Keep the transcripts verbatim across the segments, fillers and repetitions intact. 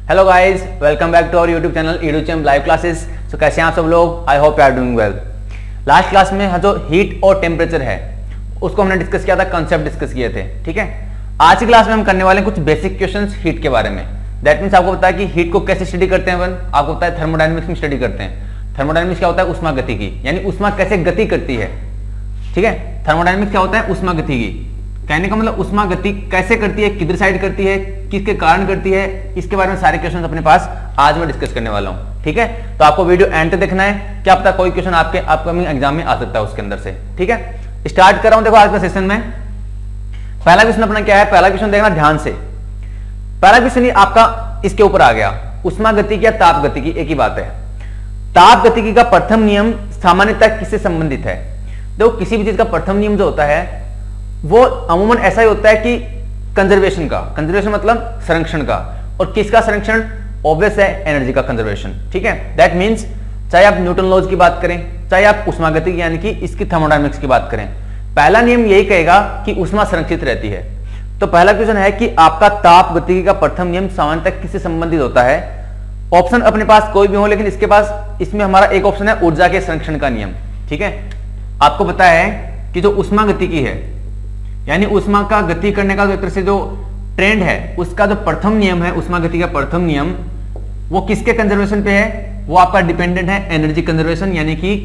Hello guys, welcome back to our YouTube channel Educhamp live classes. So कैसे हैं आप सब लोग? I hope you are doing well. Last class में जो हीट और टेम्परेचर है उसको हमने डिस्कस किया था, कंसेप्ट डिस्कस किए थे। ठीक है, आज की क्लास में हम करने वाले हैं कुछ बेसिक क्वेश्चंस हीट के बारे में। दैट मीन्स आपको पता है कि हीट को कैसे स्टडी करते हैं अपन, आपको पता है थर्मोडायनेमिक्स में स्टडी करते हैं। थर्मोडायनेमिक्स क्या होता है? उष्मा गति की, यानी उष्मा कैसे गति करती है। ठीक है, थर्मोडायनेमिक्स क्या होता है? उष्मा गति की। कहने का मतलब उष्मा गति कैसे करती है, किधर साइड करती है, किसके कारण करती है, इसके बारे में सारे क्वेश्चन अपने पास आज मैं डिस्कस करने वाला हूं। ठीक है, तो आपको वीडियो एंड तक देखना है, क्या पता कोई क्वेश्चन आपके अपकमिंग एग्जाम में आ सकता है उसके अंदर से। ठीक है, स्टार्ट कर रहा हूं। देखो आज का सेशन में पहला क्वेश्चन अपना क्या है, पहला क्वेश्चन देखना ध्यान से। पहला क्वेश्चन आपका इसके ऊपर आ गया, उष्मा गति की या ताप गति की, एक ही बात है। ताप गतिकी का प्रथम नियम सामान्यतः किससे संबंधित है? देखो किसी भी चीज का प्रथम नियम जो होता है वो अमूमन ऐसा ही होता है कि कंजर्वेशन का, कंजर्वेशन मतलब संरक्षण का। और किसका संरक्षण? ऑब्वियस है, एनर्जी का कंजर्वेशन। ठीक है, दैट मींस चाहे आप न्यूटन लॉज की बात करें, चाहे आप उष्मागतिकी यानी कि इसकी थर्मोडायनेमिक्स की बात करें, पहला नियम यही कहेगा कि उष्मा संरक्षित रहती है। तो पहला क्वेश्चन है कि आपका ताप गतिकी का प्रथम नियम सामान्यतः किससे संबंधित होता है? ऑप्शन अपने पास कोई भी हो, लेकिन इसके पास इसमें हमारा एक ऑप्शन है ऊर्जा के संरक्षण का नियम। ठीक है, आपको पता है कि जो उष्मा गतिकी है यानी उष्मा का गति करने का जो एक तरह से जो ट्रेंड है, उसका जो प्रथम नियम है, उष्मा गति का प्रथम नियम, वो किसके कंजर्वेशन पे है? वो आपका डिपेंडेंट है एनर्जी कंजर्वेशन यानी कि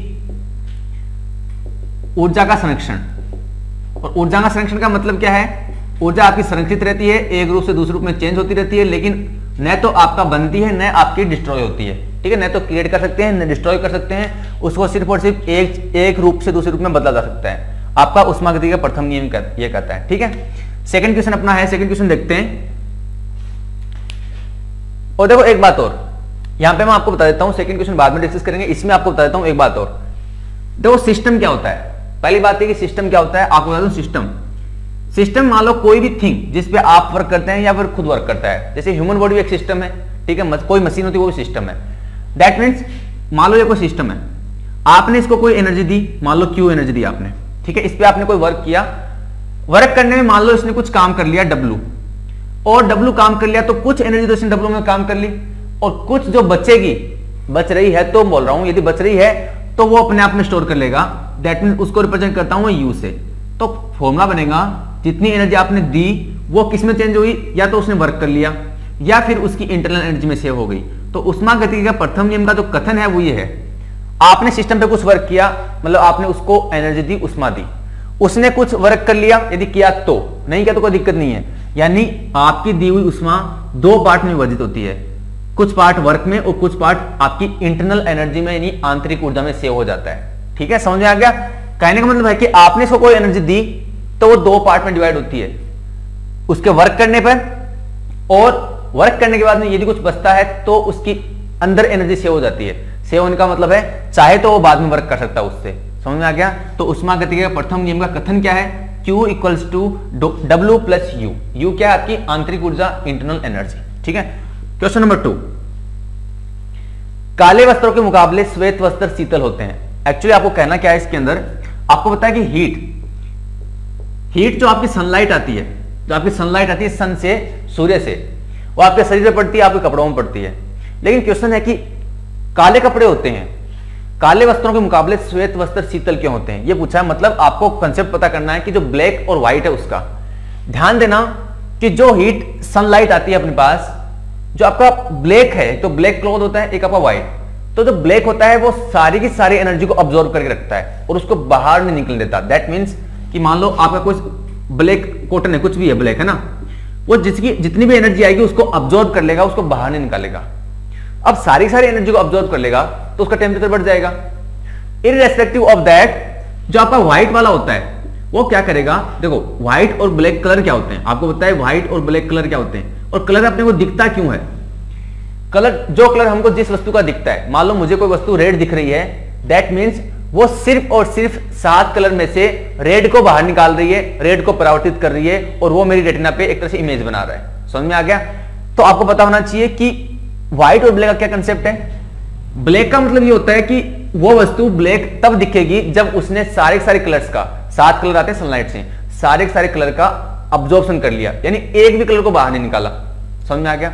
ऊर्जा का संरक्षण। और ऊर्जा का संरक्षण का मतलब क्या है? ऊर्जा आपकी संरक्षित रहती है, एक रूप से दूसरे रूप में चेंज होती रहती है, लेकिन न तो आपका बनती है न आपकी डिस्ट्रॉय होती है। ठीक है, न तो क्रिएट कर सकते हैं न डिस्ट्रॉय कर सकते हैं, उसको सिर्फ और सिर्फ एक एक रूप से दूसरे रूप में बदला जा सकता है। आपका उष्मा गति का प्रथम नियम ये कहता है। ठीक है, सेकंड क्वेश्चन अपना है, सेकंड क्वेश्चन देखते हैं। और देखो एक बात और यहां पे मैं आपको बता देता हूं, सेकंड क्वेश्चन बाद में डिस्कस करेंगे, इसमें आपको बता देता हूं एक बात और। देखो सिस्टम क्या होता है, पहली बात है कि सिस्टम क्या होता है, आपको बता दूं सिस्टम सिस्टम मान लो कोई भी थिंग जिस पे आप वर्क करते हैं या फिर खुद वर्क करता है। जैसे ह्यूमन बॉडी एक सिस्टम है, ठीक है, कोई मशीन होती है वो भी सिस्टम है। दैट मीन्स मान लो ये कोई सिस्टम है, आपने इसको कोई एनर्जी दी, मान लो क्यू एनर्जी दी आपने। ठीक है, इस पे आपने कोई वर्क किया, वर्क करने में मान लो इसने कुछ काम कर लिया डब्लू, और डब्लू काम कर लिया तो कुछ एनर्जी तो इसने डब्लू में काम कर ली, और कुछ जो बचेगी, बच रही है तो बोल रहा हूं, यदि बच रही है तो वो अपने आप में स्टोर कर लेगा। दैट मीन उसको रिप्रेजेंट करता हूं यू से। तो फॉर्मूला बनेगा जितनी एनर्जी आपने दी वो किस में चेंज हुई, या तो उसने वर्क कर लिया या फिर उसकी इंटरनल एनर्जी में सेव हो गई। तो उष्मा गतिकी का प्रथम नियम का जो कथन है वो ये है, आपने सिस्टम पे कुछ वर्क किया, मतलब आपने उसको एनर्जी दी, उष्मा दी, उसने कुछ वर्क कर लिया, यदि किया तो, नहीं किया तो कोई दिक्कत नहीं है। यानी आपकी दी हुई उष्मा दो पार्ट में विभाजित होती है, कुछ पार्ट वर्क में और कुछ पार्ट आपकी इंटरनल एनर्जी में यानी आंतरिक ऊर्जा में सेव हो जाता है। ठीक है, समझ में आ गया? कहने का मतलब है कि आपने इसको कोई एनर्जी दी तो वो दो पार्ट में डिवाइड होती है, उसके वर्क करने पर, और वर्क करने के बाद में यदि कुछ बचता है तो उसकी अंदर एनर्जी सेव हो जाती है। सेव होने का मतलब है चाहे तो वो बाद में वर्क कर सकता है उससे। समझ में आ गया? तो उष्मा गतिकी का प्रथम नियम का कथन क्या है? Q equals to W plus U. U क्या है? आपकी आंतरिक ऊर्जा, इंटरनल एनर्जी। ठीक है, क्वेश्चन नंबर टू, काले वस्त्रों के मुकाबले श्वेत वस्त्र शीतल होते हैं। एक्चुअली आपको कहना क्या है इसके अंदर, आपको पता है कि हीट हीट जो आपकी सनलाइट आती है, जो आपकी सनलाइट आती है सन से, सूर्य से, वो आपके शरीर में पड़ती है, आपके कपड़ों में पड़ती है। लेकिन क्वेश्चन है कि काले कपड़े होते हैं, काले वस्त्रों के मुकाबले श्वेत वस्त्र शीतल क्यों होते हैं, ये पूछा है। मतलब आपको कंसेप्ट पता करना है कि जो ब्लैक और व्हाइट है उसका। ध्यान देना कि जो हीट सनलाइट आती है अपने पास, जो आपका ब्लैक है, तो ब्लैक क्लॉथ होता है, एक आपका व्हाइट, तो जो ब्लैक होता है वो सारी की सारी एनर्जी को ऑब्जॉर्व करके रखता है और उसको बाहर नहीं निकलने देता। दैट मीन्स कि मान लो आपका कोई ब्लैक कॉटन है, कुछ भी है ब्लैक है ना, वो जिसकी जितनी भी एनर्जी आएगी उसको ऑब्जॉर्व कर लेगा, उसको बाहर नहीं निकालेगा। अब सारी सारी एनर्जी को ऑब्जॉर्व कर लेगा तो उसका टेम्परेचर बढ़ जाएगा। इररेस्पेक्टिव ऑफ दैट, जो आपका व्हाइट वाला होता है वो क्या करेगा? देखो व्हाइट और ब्लैक कलर क्या होते हैं, आपको पता है व्हाइट और ब्लैक कलर क्या होते हैं, और कलर अपने को दिखता क्यों है? कलर, जो कलर हमको जिस वस्तु का दिखता है, मान लो मुझे कोई वस्तु रेड दिख रही है, दैट मीन्स वो सिर्फ और सिर्फ सात कलर में से रेड को बाहर निकाल रही है, रेड को परावर्तित कर रही है, और वो मेरी रेटिना पे एक तरह से इमेज बना रहा है। समझ में आ गया? तो आपको पता होना चाहिए कि व्हाइट और ब्लैक का क्या कंसेप्ट है। ब्लैक का मतलब ये होता है कि वो वस्तु ब्लैक तब दिखेगी जब उसने सारे सारे कलर्स का, सात कलर आते हैं सनलाइट से, सारे सारे कलर का अब्जॉर्प्शन कर लिया, यानी एक भी कलर को बाहर नहीं निकाला। समझ में आ गया?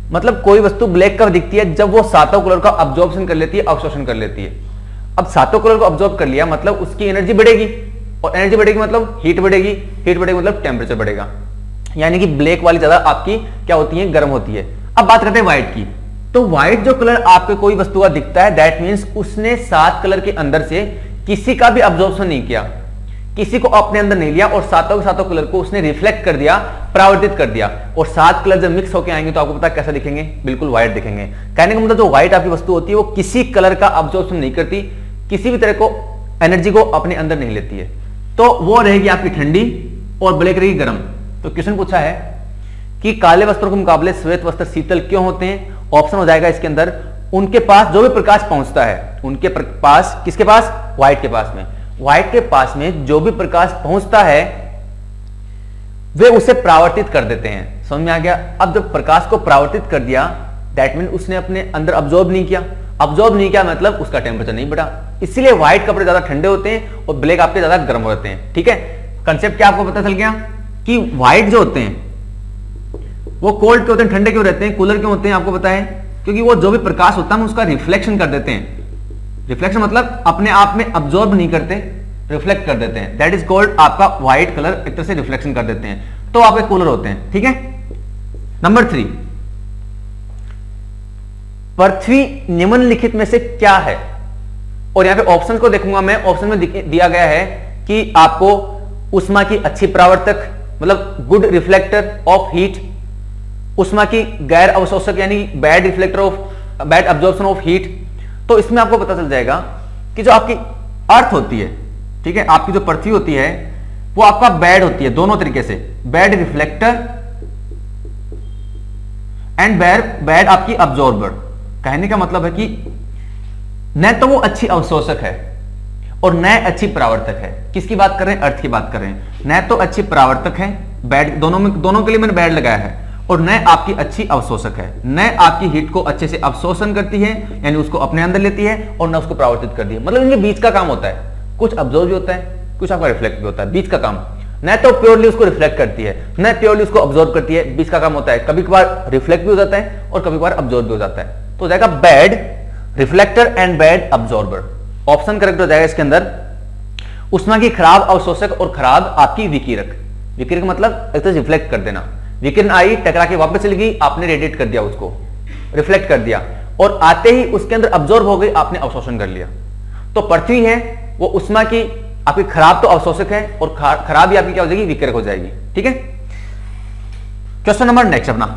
मतलब कोई वस्तु ब्लैक कब दिखती है? जब वो सातों कलर का अब्जॉर्प्शन कर लेती है, अवशोषण कर लेती है। अब सातों कलर को अब्जॉर्ब कर लिया मतलब उसकी एनर्जी बढ़ेगी, और एनर्जी बढ़ेगी मतलब हीट बढ़ेगी, हीट बढ़ेगी मतलब टेम्परेचर बढ़ेगा, यानी कि ब्लैक वाली ज्यादा आपकी क्या होती है? गर्म होती है। अब बात करते हैं व्हाइट की। तो व्हाइट जो कलर आपके कोई वस्तु का दिखता है, दैट मीन्स उसने सात कलर के अंदर से किसी का भी अब्जॉर्प्शन नहीं किया, किसी को अपने अंदर नहीं लिया, और सातों के सातों कलर को उसने रिफ्लेक्ट कर दिया, परावर्तित कर दिया, और सात कलर जब मिक्स होकर आएंगे तो आपको पता कैसा दिखेंगे? बिल्कुल व्हाइट दिखेंगे। कहने का मतलब जो व्हाइट आपकी वस्तु होती है वो किसी कलर का अब्जॉर्प्शन नहीं करती, किसी भी तरह को एनर्जी को अपने अंदर नहीं लेती है, तो वो रहेगी आपकी ठंडी और ब्लैक रहेगी गर्म। तो क्वेश्चन पूछा है कि काले वस्त्रों के मुकाबले श्वेत वस्त्र शीतल क्यों होते हैं? ऑप्शन हो जाएगा इसके अंदर, उनके पास जो भी प्रकाश पहुंचता है, उनके पास, किसके पास? व्हाइट के पास में। व्हाइट के पास में जो भी प्रकाश पहुंचता है वे उसे परावर्तित कर देते हैं। समझ में आ गया? अब जब प्रकाश को परावर्तित कर दिया दैट मीन उसने अपने अंदर अब्जॉर्ब नहीं किया, अब्जॉर्ब नहीं किया मतलब उसका टेम्परेचर नहीं बढ़ा, इसीलिए व्हाइट कपड़े ज्यादा ठंडे होते हैं और ब्लैक आपके ज्यादा गर्म होते हैं। ठीक है, कंसेप्ट क्या आपको पता चल गया कि व्हाइट जो होते हैं वो कोल्ड क्यों होते हैं, ठंडे क्यों रहते हैं, कूलर क्यों होते हैं? आपको पता है क्योंकि वो जो भी प्रकाश होता है उसका रिफ्लेक्शन कर देते हैं। रिफ्लेक्शन मतलब अपने आप में अब्जॉर्ब नहीं करते, रिफ्लेक्ट कर देते हैं, दैट इज कॉल्ड आपका व्हाइट कलर, एक तरह से रिफ्लेक्शन कर देते हैं, तो आपके कूलर होते हैं। ठीक है, नंबर थ्री, पृथ्वी निम्नलिखित में से क्या है? और यहां पे ऑप्शन को देखूंगा मैं, ऑप्शन में दिया गया है कि आपको उष्मा की अच्छी परावर्तक मतलब गुड रिफ्लेक्टर ऑफ हीट, उष्मा की गैर अवशोषक यानी bad reflector of bad absorption of heat. तो इसमें आपको पता चल जाएगा कि जो आपकी अर्थ होती है, ठीक है, आपकी जो पृथ्वी होती है वो आपका बैड होती है दोनों तरीके से, bad reflector and bad bad आपकी अब्जॉर्बर। कहने का मतलब है कि न तो वो अच्छी अवशोषक है और न अच्छी परावर्तक है। किसकी बात कर रहे हैं? अर्थ की बात कर रहे हैं। न तो अच्छी परावर्तक है, बैड, दोनों में, दोनों के लिए मैंने बैड लगाया है, और न आपकी अच्छी अवशोषक है, न आपकी हीट को अच्छे से अवशोषण करती है यानी उसको अपने अंदर लेती है, और न उसको परावर्तित करती है। मतलब इनके बीच का काम होता है, कुछ अब्जॉर्ब भी होता है, कुछ आपका रिफ्लेक्ट भी होता है, बीच का काम। न तो प्योरली उसको रिफ्लेक्ट करती है, न प्योरली उसको अब्जॉर्ब करती है, बीच का काम होता है। कभी कभार रिफ्लेक्ट भी हो जाता है और कभी कभार अब्जॉर्ब भी हो जाता है। तो हो जाएगा bad reflector and bad absorber. Option correct हो जाएगा इसके अंदर, उष्मा की खराब अवशोषक और खराब आपकी विकिरक। विकिरक मतलब एक तरह रिफ्लेक्ट कर देना, विकिरण आई, टकरा के वापस चली गई, आपने रेडिएट कर दिया, उसको रिफ्लेक्ट कर दिया, और आते ही उसके अंदर अब्जॉर्ब हो गई, आपने अवशोषण कर लिया। तो पृथ्वी है वो उष्मा की आपकी खराब तो अवशोषक है और खराब ही आपकी क्या हो जाएगी? विकिरक हो जाएगी। ठीक है, क्वेश्चन नंबर नेक्स्ट अपना,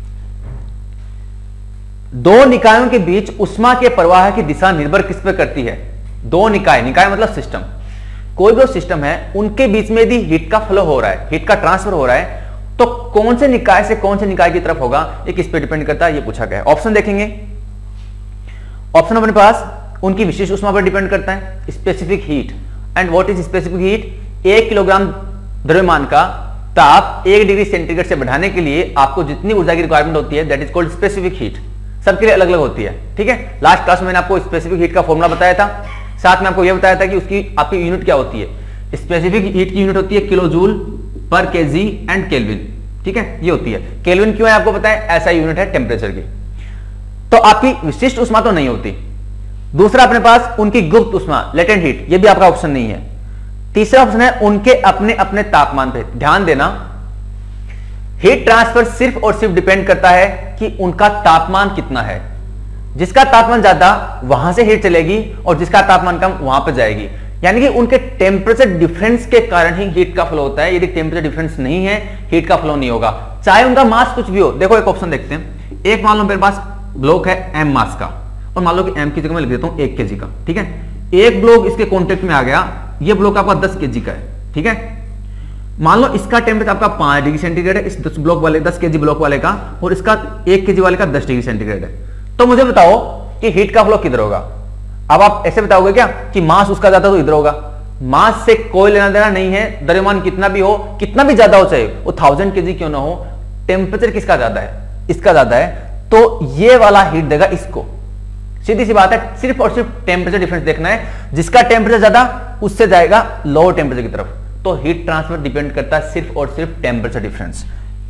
दो निकायों के बीच उष्मा के प्रवाह की दिशा निर्भर किस पर करती है? दो निकाय, निकाय मतलब सिस्टम, कोई भी सिस्टम है उनके बीच में यदि हीट का फ्लो हो रहा है, हीट का ट्रांसफर हो रहा है, तो कौन से निकाय से कौन से निकाय की तरफ होगा, ये किस पे डिपेंड करता है, ये पूछा गया है। ऑप्शन देखेंगे, ऑप्शन अपने पास उनकी विशेष उष्मा पर डिपेंड करता है, specific heat. And what is specific heat? एक किलोग्राम द्रव्यमान का ताप एक डिग्री सेंटीग्रेड से बढ़ाने के लिए आपको जितनी ऊर्जा की रिक्वायरमेंट होती है, that is called specific heat. सबके लिए अलग अलग होती है। ठीक है, लास्ट क्लास में मैंने आपको स्पेसिफिक हीट का फॉर्मूला बताया था, साथ में आपको यह बताया था कि उसकी आपकी यूनिट क्या होती है। स्पेसिफिक हीट की यूनिट होती है kilo joule per KG and kelvin. ठीक है, ये होती है। केल्विन क्यों है आपको पता है, ऐसा यूनिट है टेम्परेचर की। तो आपकी विशिष्ट उष्मा तो नहीं होती। दूसरा अपने पास उनकी गुप्त उष्मा, लेटेंट हीट, ये भी आपका ऑप्शन नहीं है। तीसरा ऑप्शन है उनके अपने अपने तापमान पे। ध्यान देना, हीट ट्रांसफर सिर्फ और सिर्फ डिपेंड करता है कि उनका तापमान कितना है। जिसका तापमान ज्यादा वहां से हीट चलेगी और जिसका तापमान कम वहां पर जाएगी। यानी कि उनके टेम्परेचर डिफरेंस के कारण ही हीट का फ्लो होता है। यदि टेम्परेचर डिफरेंस नहीं है, हीट का फ्लो नहीं होगा, चाहे उनका मास कुछ भी हो। देखो एक ऑप्शन देखते हैं, एक मान लो मेरे पास ब्लॉक है एम मास का, और मान लो कि एम की जगह मैं लिख देता हूं एक केजी का। ठीक है, एक ब्लॉक इसके कॉन्टेक्ट में आ गया, ये ब्लॉक आपका दस केजी का है। ठीक है, मान लो इसका टेम्परेचर आपका पांच डिग्री सेंटीग्रेड है, इस दस ब्लॉक वाले दस केजी ब्लॉक वाले का, और इसका एक केजी वाले का दस डिग्री सेंटीग्रेड है। तो मुझे बताओ कि हीट का फ्लो किधर होगा। अब आप ऐसे बताओगे क्या कि मास उसका ज्यादा तो इधर होगा। मास से कोई लेना देना नहीं है, द्रव्यमान कितना भी हो, कितना भी ज्यादा हो, चाहे वो थाउजेंड केजी क्यों ना हो, टेम्परेचर किसका ज्यादा है, इसका ज्यादा है, तो ये वाला हीट देगा इसको। सीधी सी बात है, सिर्फ और सिर्फ टेम्परेचर डिफरेंस देखना है, जिसका टेम्परेचर ज्यादा उससे जाएगा लोअर टेम्परेचर की तरफ। तो हीट ट्रांसफर डिपेंड करता है सिर्फ और सिर्फ टेम्परेचर डिफरेंस।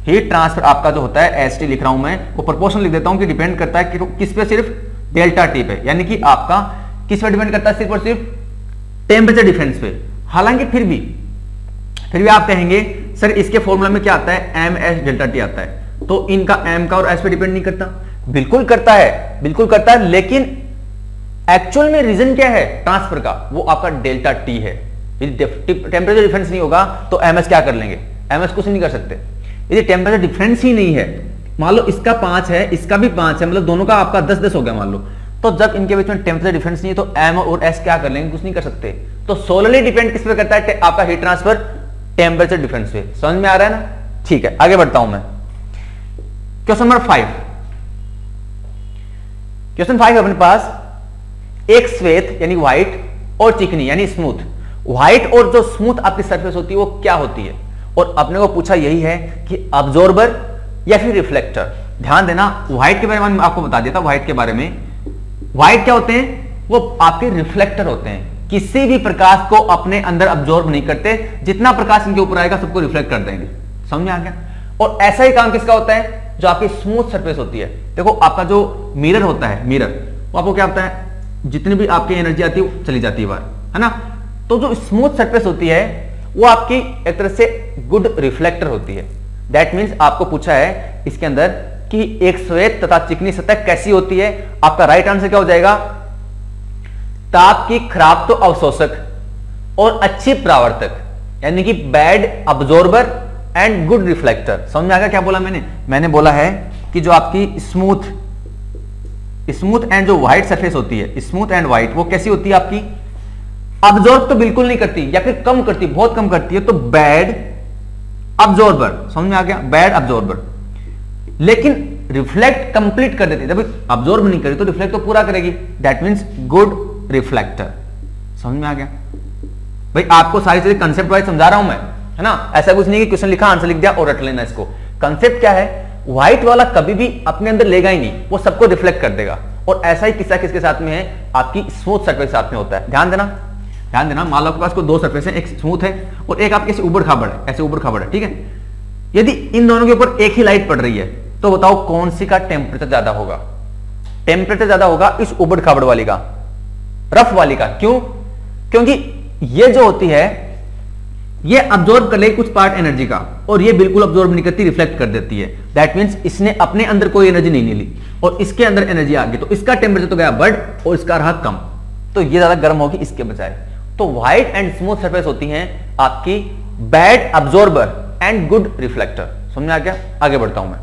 हीट ट्रांसफर आपका जो होता है एस टी लिख रहा हूं मैं, वो प्रोपोर्शनल लिख देता हूं कि डिपेंड करता है कि किस पे, सिर्फ डेल्टा टी पे, यानी कि आपका किस पे डिपेंड करता है, सिर्फ और सिर्फ टेम्परेचर डिफरेंस पे। हालांकि फिर भी फिर भी आप कहेंगे सर इसके फॉर्मूला में क्या आता है, एम एस डेल्टा टी आता है, तो इनका एम का और एस पे डिपेंड नहीं करता। बिल्कुल करता है, बिल्कुल करता है, लेकिन एक्चुअल में रीजन क्या है ट्रांसफर का, वो आपका डेल्टा टी है। यदि टेम्परेचर डिफरेंस नहीं होगा तो एमएस क्या कर लेंगे, एमएस कुछ नहीं कर सकते। यदि टेम्परेचर डिफरेंस ही नहीं है, मान लो इसका पांच है, इसका भी पांच है, मतलब दोनों का आपका दस दस हो गया मान लो, तो जब इनके बीच में टेम्परेचर डिफरेंस नहीं है तो एम और एस क्या कर लेंगे, कुछ नहीं कर सकते। तो सोलरली डिपेंड किस पे करता है आपका हीट ट्रांसफर, टेम्परेचर डिफरेंस पे। समझ में आ रहा है ना? ठीक है, आगे बढ़ता हूं मैं। Question number five, question five अपने पास एक श्वेत यानी व्हाइट और चिकनी यानी स्मूथ, व्हाइट और जो स्मूथ आपकी सरफेस होती है वो क्या होती है, और अपने को पूछा यही है कि अब्जॉर्बर या फिर रिफ्लेक्टर। ध्यान देना, व्हाइट के बारे में आपको बता दिया था, व्हाइट के बारे में, व्हाइट क्या होते हैं, वो आपके रिफ्लेक्टर होते हैं, किसी भी प्रकाश को अपने अंदर अब्जॉर्ब नहीं करते, जितना प्रकाश इनके ऊपर आएगा सबको रिफ्लेक्ट कर देंगे। समझ में आ गया? और ऐसा ही काम किसका होता है, जो आपकी स्मूथ सरफेस होती है। देखो आपका जो मिरर होता है, मिरर वो आपको क्या होता है, जितनी भी आपकी एनर्जी आती है वो चली जाती है बाहर, है ना। तो जो स्मूथ सरफेस होती है वो आपकी एक तरह से गुड रिफ्लेक्टर होती है। दैट मीन्स आपको पूछा है इसके अंदर कि एक श्वेत तथा चिकनी सतह कैसी होती है, आपका राइट आंसर क्या हो जाएगा, ताप की खराब तो अवशोषक और अच्छी परावर्तक, यानी कि bad absorber and good reflector. समझ में आ गया क्या बोला मैंने? मैंने बोला है कि जो आपकी स्मूथ स्मूथ एंड जो व्हाइट सरफेस होती है, स्मूथ एंड व्हाइट, वो कैसी होती है आपकी, अब्जॉर्ब तो बिल्कुल नहीं करती या फिर कम करती, बहुत कम करती है, तो बैड अब्जॉर्बर। समझ में आ गया, बैड अब्जॉर्बर। लेकिन रिफ्लेक्ट कंप्लीट कर देती है, जब अब्जॉर्ब नहीं करी तो रिफ्लेक्ट तो पूरा करेगी, दैट मींस गुड रिफ्लेक्टर। समझ में आ गया भाई? आपको सारी चीजें कंसेप्ट वाइज समझा रहा हूं मैं, है ना। ऐसा कुछ नहीं कि क्वेश्चन लिखा आंसर लिख दिया और रट लेना इसको। कंसेप्ट क्या है, व्हाइट वाला कभी भी अपने अंदर लेगा ही नहीं, वो सबको रिफ्लेक्ट कर देगा। और ऐसा ही किस्सा किसके साथ में है, आपकी स्मूथ सरफेस के साथ में होता है। ध्यान देना, ध्यान देना, मान लो आपके पास कोई दो सरफेस है, एक स्मूथ है और एक आपके ऐसे ऊबड़ खाबड़ है, ऐसे ऊबड़ खाबड़ है, ठीक है। यदि इन दोनों के ऊपर एक ही लाइट पड़ रही है तो बताओ कौन सी का टेम्परेचर ज्यादा होगा? टेम्परेचर ज्यादा होगा इस ऊबड़ खाबड़ वाली का, रफ वाली का। क्यों? क्योंकि ये जो होती है ये अब्जॉर्ब कर लेगी कुछ पार्ट एनर्जी का, और ये बिल्कुल अब्जॉर्ब नहीं करती, रिफ्लेक्ट कर देती है। दैट मींस इसने अपने अंदर कोई एनर्जी नहीं ली और इसके अंदर एनर्जी आ गई, तो इसका टेम्परेचर तो गया बढ़ और इसका रहा कम, तो ये ज्यादा गर्म होगी इसके बजाय। तो व्हाइट एंड स्मूथ सरफेस होती हैं आपकी bad absorber and good reflector. समझ में आ गया? आगे बढ़ता हूं मैं।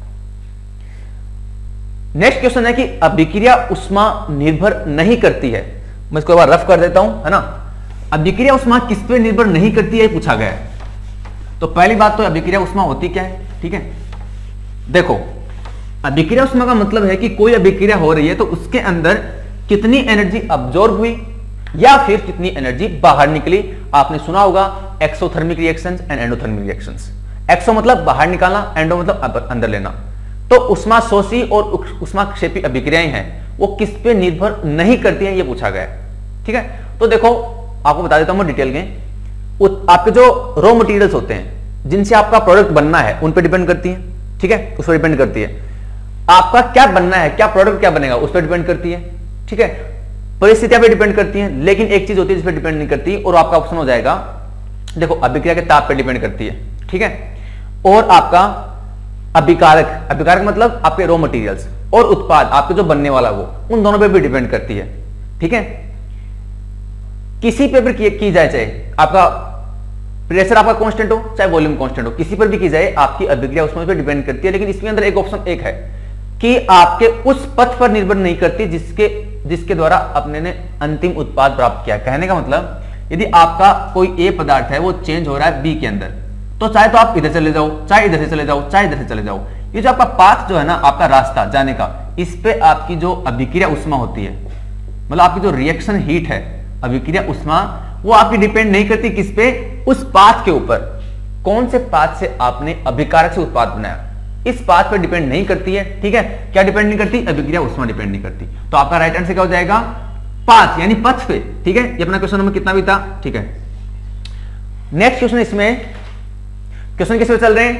नेक्स्ट क्वेश्चन है कि अभिक्रिया उष्मा निर्भर नहीं करती है। मैं इसको एक बार रफ कर देता हूं, है ना। अभिक्रिया उष्मा किस पे निर्भर नहीं करती है पूछा गया है। तो पहली बात तो अभिक्रिया उष्मा होती क्या है, ठीक है। देखो अभिक्रिया उष्मा का मतलब है कि कोई अभिक्रिया हो रही है तो उसके अंदर कितनी एनर्जी अब्जॉर्ब हुई या फिर कितनी एनर्जी बाहर निकली। आपने सुना होगा exothermic reactions and endothermic reactions. Exo मतलब बाहर निकालना, एंडो मतलब अंदर लेना। तो उष्माशोषी और उष्माक्षेपी अभिक्रियाएं हैं वो किस पे निर्भर नहीं करती हैं, ये पूछा गया है, ठीक है। तो देखो आपको बता देता हूं मैं डिटेल में। आपके जो रॉ मटेरियल्स होते हैं जिनसे आपका प्रोडक्ट बनना है उन पे डिपेंड करती है, ठीक है, उस पर डिपेंड करती है। आपका क्या बनना है, क्या प्रोडक्ट क्या बनेगा उस पर डिपेंड करती है, ठीक है। परिस्थितियां पे डिपेंड करती है, लेकिन एक चीज होती है जिस पर डिपेंड नहीं करती, और आपका ऑप्शन हो जाएगा देखो अभिक्रिया के ताप पे डिपेंड करती है, ठीक है। और आपका अभिकारक, अभिकारक मतलब आपके रॉ मटेरियल्स, और उत्पाद आपके जो बनने वाला वो, उन दोनों पे भी डिपेंड करती है, ठीक है। किसी पे भी की जाए, चाहे आपका प्रेशर आपका कांस्टेंट हो चाहे वॉल्यूम कांस्टेंट हो, किसी पर भी की जाए आपकी अभिक्रिया उसमें पे डिपेंड करती है। लेकिन इसके अंदर एक ऑप्शन एक है कि आपके उस पथ पर निर्भर नहीं करती जिसके जिसके द्वारा अपने ने अंतिम उत्पाद प्राप्त किया। कहने का मतलब यदि आपका कोई ए पदार्थ है वो चेंज हो रहा है बी के अंदर, तो चाहे तो आप इधर चले जाओ, चाहे इधर से चले जाओ, चाहे इधर से चले जाओ, ये जो आपका पाथ जो है ना, आपका रास्ता जाने का, इस पे आपकी जो अभिक्रिया उष्मा होती है, मतलब आपकी जो रिएक्शन हीट है, अभिक्रिया उष्मा, वो आपकी डिपेंड नहीं करती किस पे, उस पाथ के ऊपर, कौन से पाथ से आपने अभिकारक से उत्पाद बनाया, इस पाथ पे डिपेंड नहीं करती है, ठीक है। क्या डिपेंड नहीं करती? अभिक्रिया उष्मा डिपेंड नहीं करती। तो आपका राइट आंसर क्या हो जाएगा? पाथ यानी पथ पे, ठीक है। ये अपना क्वेश्चन नंबर कितना भी था, ठीक है। नेक्स्ट क्वेश्चन, इसमें क्वेश्चन किस पे चल रहे हैं?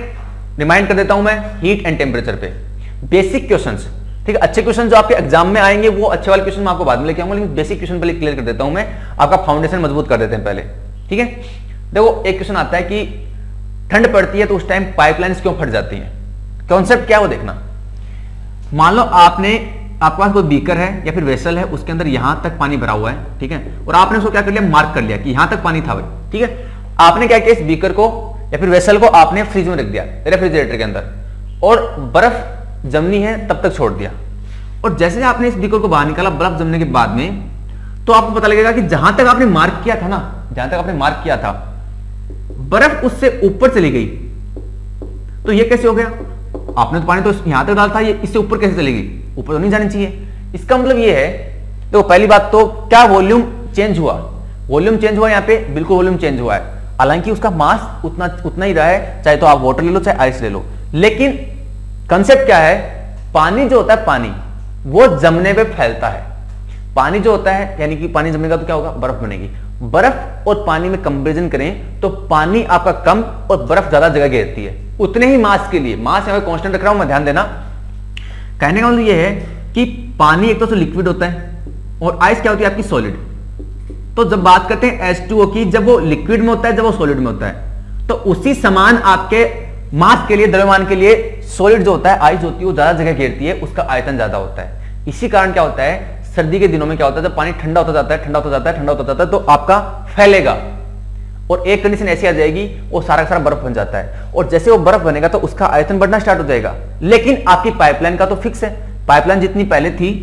रिमाइंड कर देता हूं मैं हीट एंड टेम्परेचर पे बेसिक क्वेश्चंस, ठीक है। अच्छे क्वेश्चन जो आपके एग्जाम में आएंगे वो अच्छे वाले क्वेश्चन मैं आपको बाद में लेके आऊंगा, लेकिन बेसिक क्वेश्चन पहले क्लियर कर देता हूं मैं, आपका फाउंडेशन मजबूत कर देते हैं पहले, ठीक है। देखो एक क्वेश्चन आता है कि ठंड पड़ती है तो उस टाइम पाइपलाइंस क्यों फट जाती हैं, कॉन्सेप्ट क्या है वो देखना। मान लो आपने आपके पास कोई बीकर है या फिर वेसल है, उसके अंदर यहां तक पानी भरा हुआ है, ठीक है, और आपने उसको क्या कर लिया, मार्क कर लिया कि यहां तक पानी था भाई, ठीक है। आपने क्या किया, इस बीकर को या फिर वेसल को आपने फ्रिज में रख दिया, रेफ्रिजरेटर के अंदर, और बर्फ जमनी है तब तक छोड़ दिया। और जैसे आपने इस बीकर को बाहर निकाला बर्फ जमने के बाद में, तो आपको पता लगेगा कि जहां तक आपने मार्क किया था ना, जहां तक आपने मार्क किया था, बर्फ उससे ऊपर चली गई। तो ये कैसे हो गया, आपने तो पानी तो यहां तक डाला था, ये इससे ऊपर कैसे चली गई, ऊपर तो नहीं जानी चाहिए। इसका मतलब ये है, तो पहली बात तो क्या वॉल्यूम चेंज हुआ, वॉल्यूम चेंज हुआ, यहां पे बिल्कुल वॉल्यूम चेंज हुआ है, हालांकि उसका मास उतना उतना ही रहा है, चाहे तो आप वाटर ले लो चाहे आइस ले लो। लेकिन कंसेप्ट क्या है, पानी जो होता है पानी वो जमने पे फैलता है। पानी जो होता है यानी कि पानी जमेगा तो क्या होगा, बर्फ बनेगी। बर्फ और पानी में कंपैरिजन करें तो पानी आपका कम और बर्फ ज्यादा जगह घेरती है उतने ही मास के लिए। मास यहां पे कांस्टेंट रख रहा हूं मैं, ध्यान देना। कहने का मतलब यह है कि पानी एक तो लिक्विड होता है और आइस क्या होती है आपकी सॉलिड। तो जब बात करते हैं एच टू ओ की, जब वो लिक्विड में होता है जब वो सॉलिड में होता है, तो उसी समान आपके मास के लिए, द्रव्यमान के लिए सॉलिड जो होता है आइस होती है वो ज्यादा जगह घेरती है, उसका आयतन ज्यादा होता है। इसी कारण क्या होता है, सर्दी के दिनों में क्या होता है, जब पानी ठंडा होता जाता है ठंडा होता जाता है ठंडा होता जाता है तो आपका फैलेगा और एक कंडीशन ऐसी आ जाएगी वो सारा का सारा बर्फ बन जाता है। और जैसे वो बर्फ बनेगा तो उसका आयतन बढ़ना स्टार्ट हो जाएगा। लेकिन आपकी पाइपलाइन का तो फिक्स है, पाइपलाइन जितनी पहले थी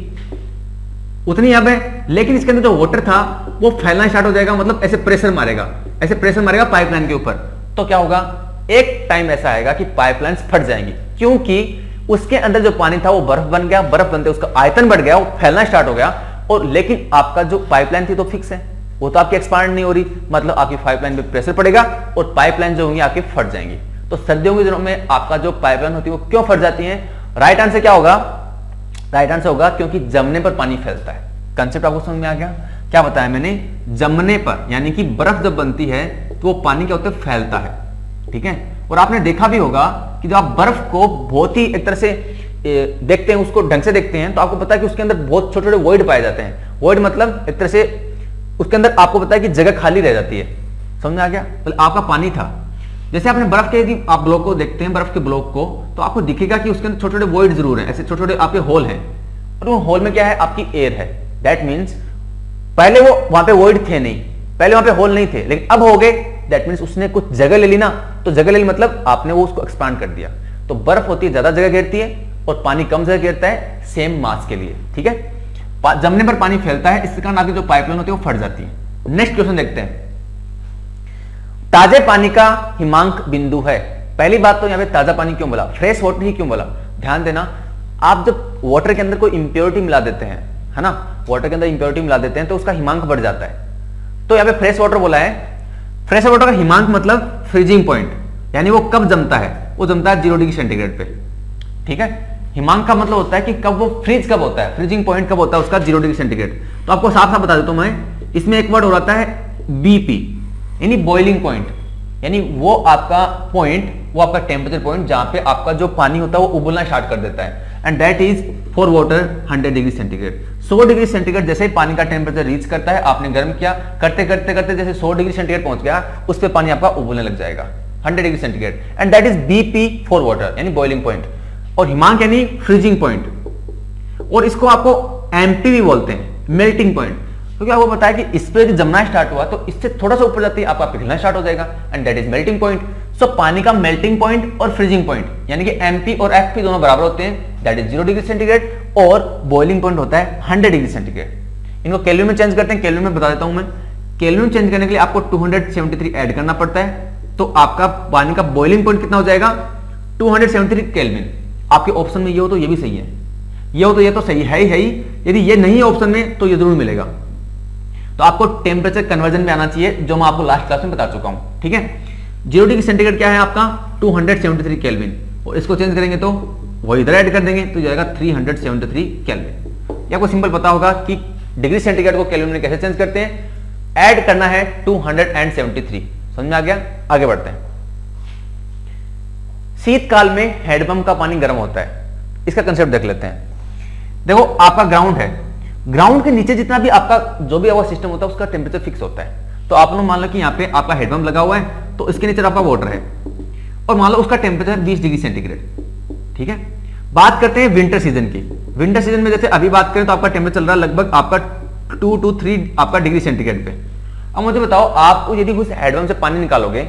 उतनी अब है, लेकिन इसके अंदर जो वाटर था वो फैलना स्टार्ट हो जाएगा, मतलब ऐसे प्रेशर मारेगा, ऐसे प्रेशर मारेगा पाइपलाइन के ऊपर। तो क्या होगा, एक टाइम ऐसा आएगा कि पाइपलाइंस फट जाएंगी, क्योंकि उसके अंदर जो पानी था वो बर्फ बन गया, बर्फ बनते उसका आयतन बढ़ गया, वो फैलना स्टार्ट हो गया। और लेकिन आपका जो पाइपलाइन थी तो फिक्स है, वो तो आपकी एक्सपांड नहीं हो रही, मतलब आपकी पाइपलाइन पे प्रेशर पड़ेगा और पाइपलाइन जो होंगी आपकी फट जाएंगी। तो सर्दियों के दिनों में आपका जो पाइपलाइन होती है वो क्यों फट जाती है, राइट आंसर क्या होगा, राइट आंसर होगा क्योंकि जमने पर पानी फैलता है। कंसेप्ट आपको समझ में आ गया, क्या बताया मैंने, जमने पर यानी कि बर्फ जब बनती है तो वो पानी क्या होता है, फैलता है, ठीक है। और आपने देखा भी होगा कि जब आप बर्फ को बहुत ही एक तरह से देखते हैं, उसको ढंग से देखते हैं, तो आपको पता है कि उसके अंदर बहुत छोटे छोटे वॉइड पाए जाते हैं। वॉइड मतलब एक तरह से उसके अंदर आपको पता है कि जगह खाली रह जाती है, समझ में आ गया। तो आपका पानी था, जैसे आपने बर्फ के यदि आप ब्लॉक को देखते हैं, बर्फ के ब्लॉक को, तो आपको दिखेगा कि उसके अंदर छोटे छोटे वॉइड जरूर हैं, ऐसे छोटे छोटे आपके होल हैं, और वो होल में क्या है, आपकी एयर है। दैट मीन्स पहले वो वहां पे वॉइड थे नहीं, पहले वहां पे होल नहीं थे, लेकिन अब हो गए। दैट मीन्स उसने कुछ जगह ले ली ना, तो जगह ले ली मतलब आपने वो उसको एक्सपांड कर दिया। तो बर्फ होती है ज्यादा जगह घेरती है और पानी कम जगह घेरता है सेम मास के लिए, ठीक है। जमने पर पानी फैलता है, इसके कारण आपकी जो पाइपलाइन होती है वो फट जाती है। नेक्स्ट क्वेश्चन देखते हैं, ताजे पानी का हिमांक बिंदु है। पहली बात तो यहां पे ताजा पानी क्यों बोला, फ्रेश वाटर ही क्यों बोला, ध्यान देना। आप जब वाटर के अंदर कोई इंप्योरिटी मिला देते हैं, है ना, वाटर के अंदर इंप्योरिटी मिला देते हैं तो उसका हिमांक बढ़ जाता है। तो यहां पे फ्रेश वाटर बोला है, फ्रेश वाटर का हिमांक मतलब फ्रीजिंग पॉइंट, यानी वो कब जमता है, वो जमता है जीरो डिग्री सेंटीग्रेड पे, ठीक है। हिमांक का मतलब होता है कि कब वो फ्रीज कब होता है, फ्रीजिंग पॉइंट कब होता है उसका, जीरो डिग्री सेंटीग्रेड। तो आपको साफ साफ बता देता हूं मैं, इसमें एक वर्ड हो रहा है बीपी, यानी बॉइलिंग पॉइंट, यानी वो आपका पॉइंट, वो आपका टेम्परेचर पॉइंट जहां पे आपका जो पानी होता है वो उबलना स्टार्ट कर देता है। And that is for water hundred degree centigrade. सौ डिग्री सेंटीग्रेड जैसे ही पानी का टेम्परेचर रीच करता है, आपने गर्म किया, करते करते करते जैसे सौ डिग्री सेंटीग्रेड पहुंच गया, उस पे पानी आपका उबलने लग जाएगा hundred degree centigrade. And that is BP for water, यानी बॉइलिंग पॉइंट। और हिमांक यानी फ्रीजिंग पॉइंट, और इसको आपको एमपी भी बोलते हैं, मेल्टिंग पॉइंट। क्योंकि आपको पता है कि इस पे जमना स्टार्ट हुआ तो इससे थोड़ा सा ऊपर जाती है आपका पिघलना स्टार्ट हो जाएगा, and that is melting point. So पानी का मेल्टिंग पॉइंट और फ्रीजिंग पॉइंट यानी कि एमपी और एफपी दोनों बराबर होते हैं, that is zero degree centigrade, और बॉइलिंग पॉइंट होता है हंड्रेड डिग्री सेंटीग्रेड। इनको केल्विन में चेंज करते हैं, केल्विन में बता देता हूं मैं। केल्विन में चेंज करने के लिए आपको टू सेवेंटी थ्री ऐड करना पड़ता है, तो आपका पानी का बॉइलिंग पॉइंट कितना हो जाएगा, टू सेवेंटी थ्री केल्विन। आपके ऑप्शन में ये हो तो ये भी सही है, ये हो तो ये तो सही है ही है ही, यदि ये नहीं है ऑप्शन में तो ये जरूर मिलेगा। तो आपको टेम्परेचर कन्वर्जन में आना चाहिए, जो मैं आपको लास्ट क्लास में बता चुका हूं, ठीक है। जीरो डिग्री सेंटीग्रेड क्या है आपका, टू सेवेंटी थ्री केल्विन, और इसको चेंज करेंगे तो वो इधर ऐड कर देंगे तो जाएगा थ्री सेवेंटी थ्री केल्विन। ये आपको सिंपल पता होगा कि डिग्री सेंटीग्रेड को केल्विन में कैसे चेंज करते हैं, ऐड करना है टू सेवेंटी थ्री। समझ में आ गया, आगे बढ़ते हैं। शीतकाल में हैंडपंप का पानी गर्म होता है। इसका कंसेप्ट देख लेते हैं। देखो आपका ग्राउंड है, ग्राउंड के नीचे जितना भी आपका जो भी आपका सिस्टम होता है उसका टेम्परेचर फिक्स होता है। तो आप लोग मान लो कि यहाँ पे आपका हैंडपंप लगा हुआ है, तो इसके नीचे आपका वाटर है और मान लो उसका टेम्परेचर बीस डिग्री सेंटीग्रेड, ठीक है। बात करते हैं विंटर सीजन की। विंटर सीजन में जैसे अभी बात करें तो आपका टेम्परेचर चल रहा है लगभग आपका टू टू थ्री आपका डिग्री सेंटीग्रेड पे। अब मुझे बताओ, आप यदि उस हैंडपंप से पानी निकालोगे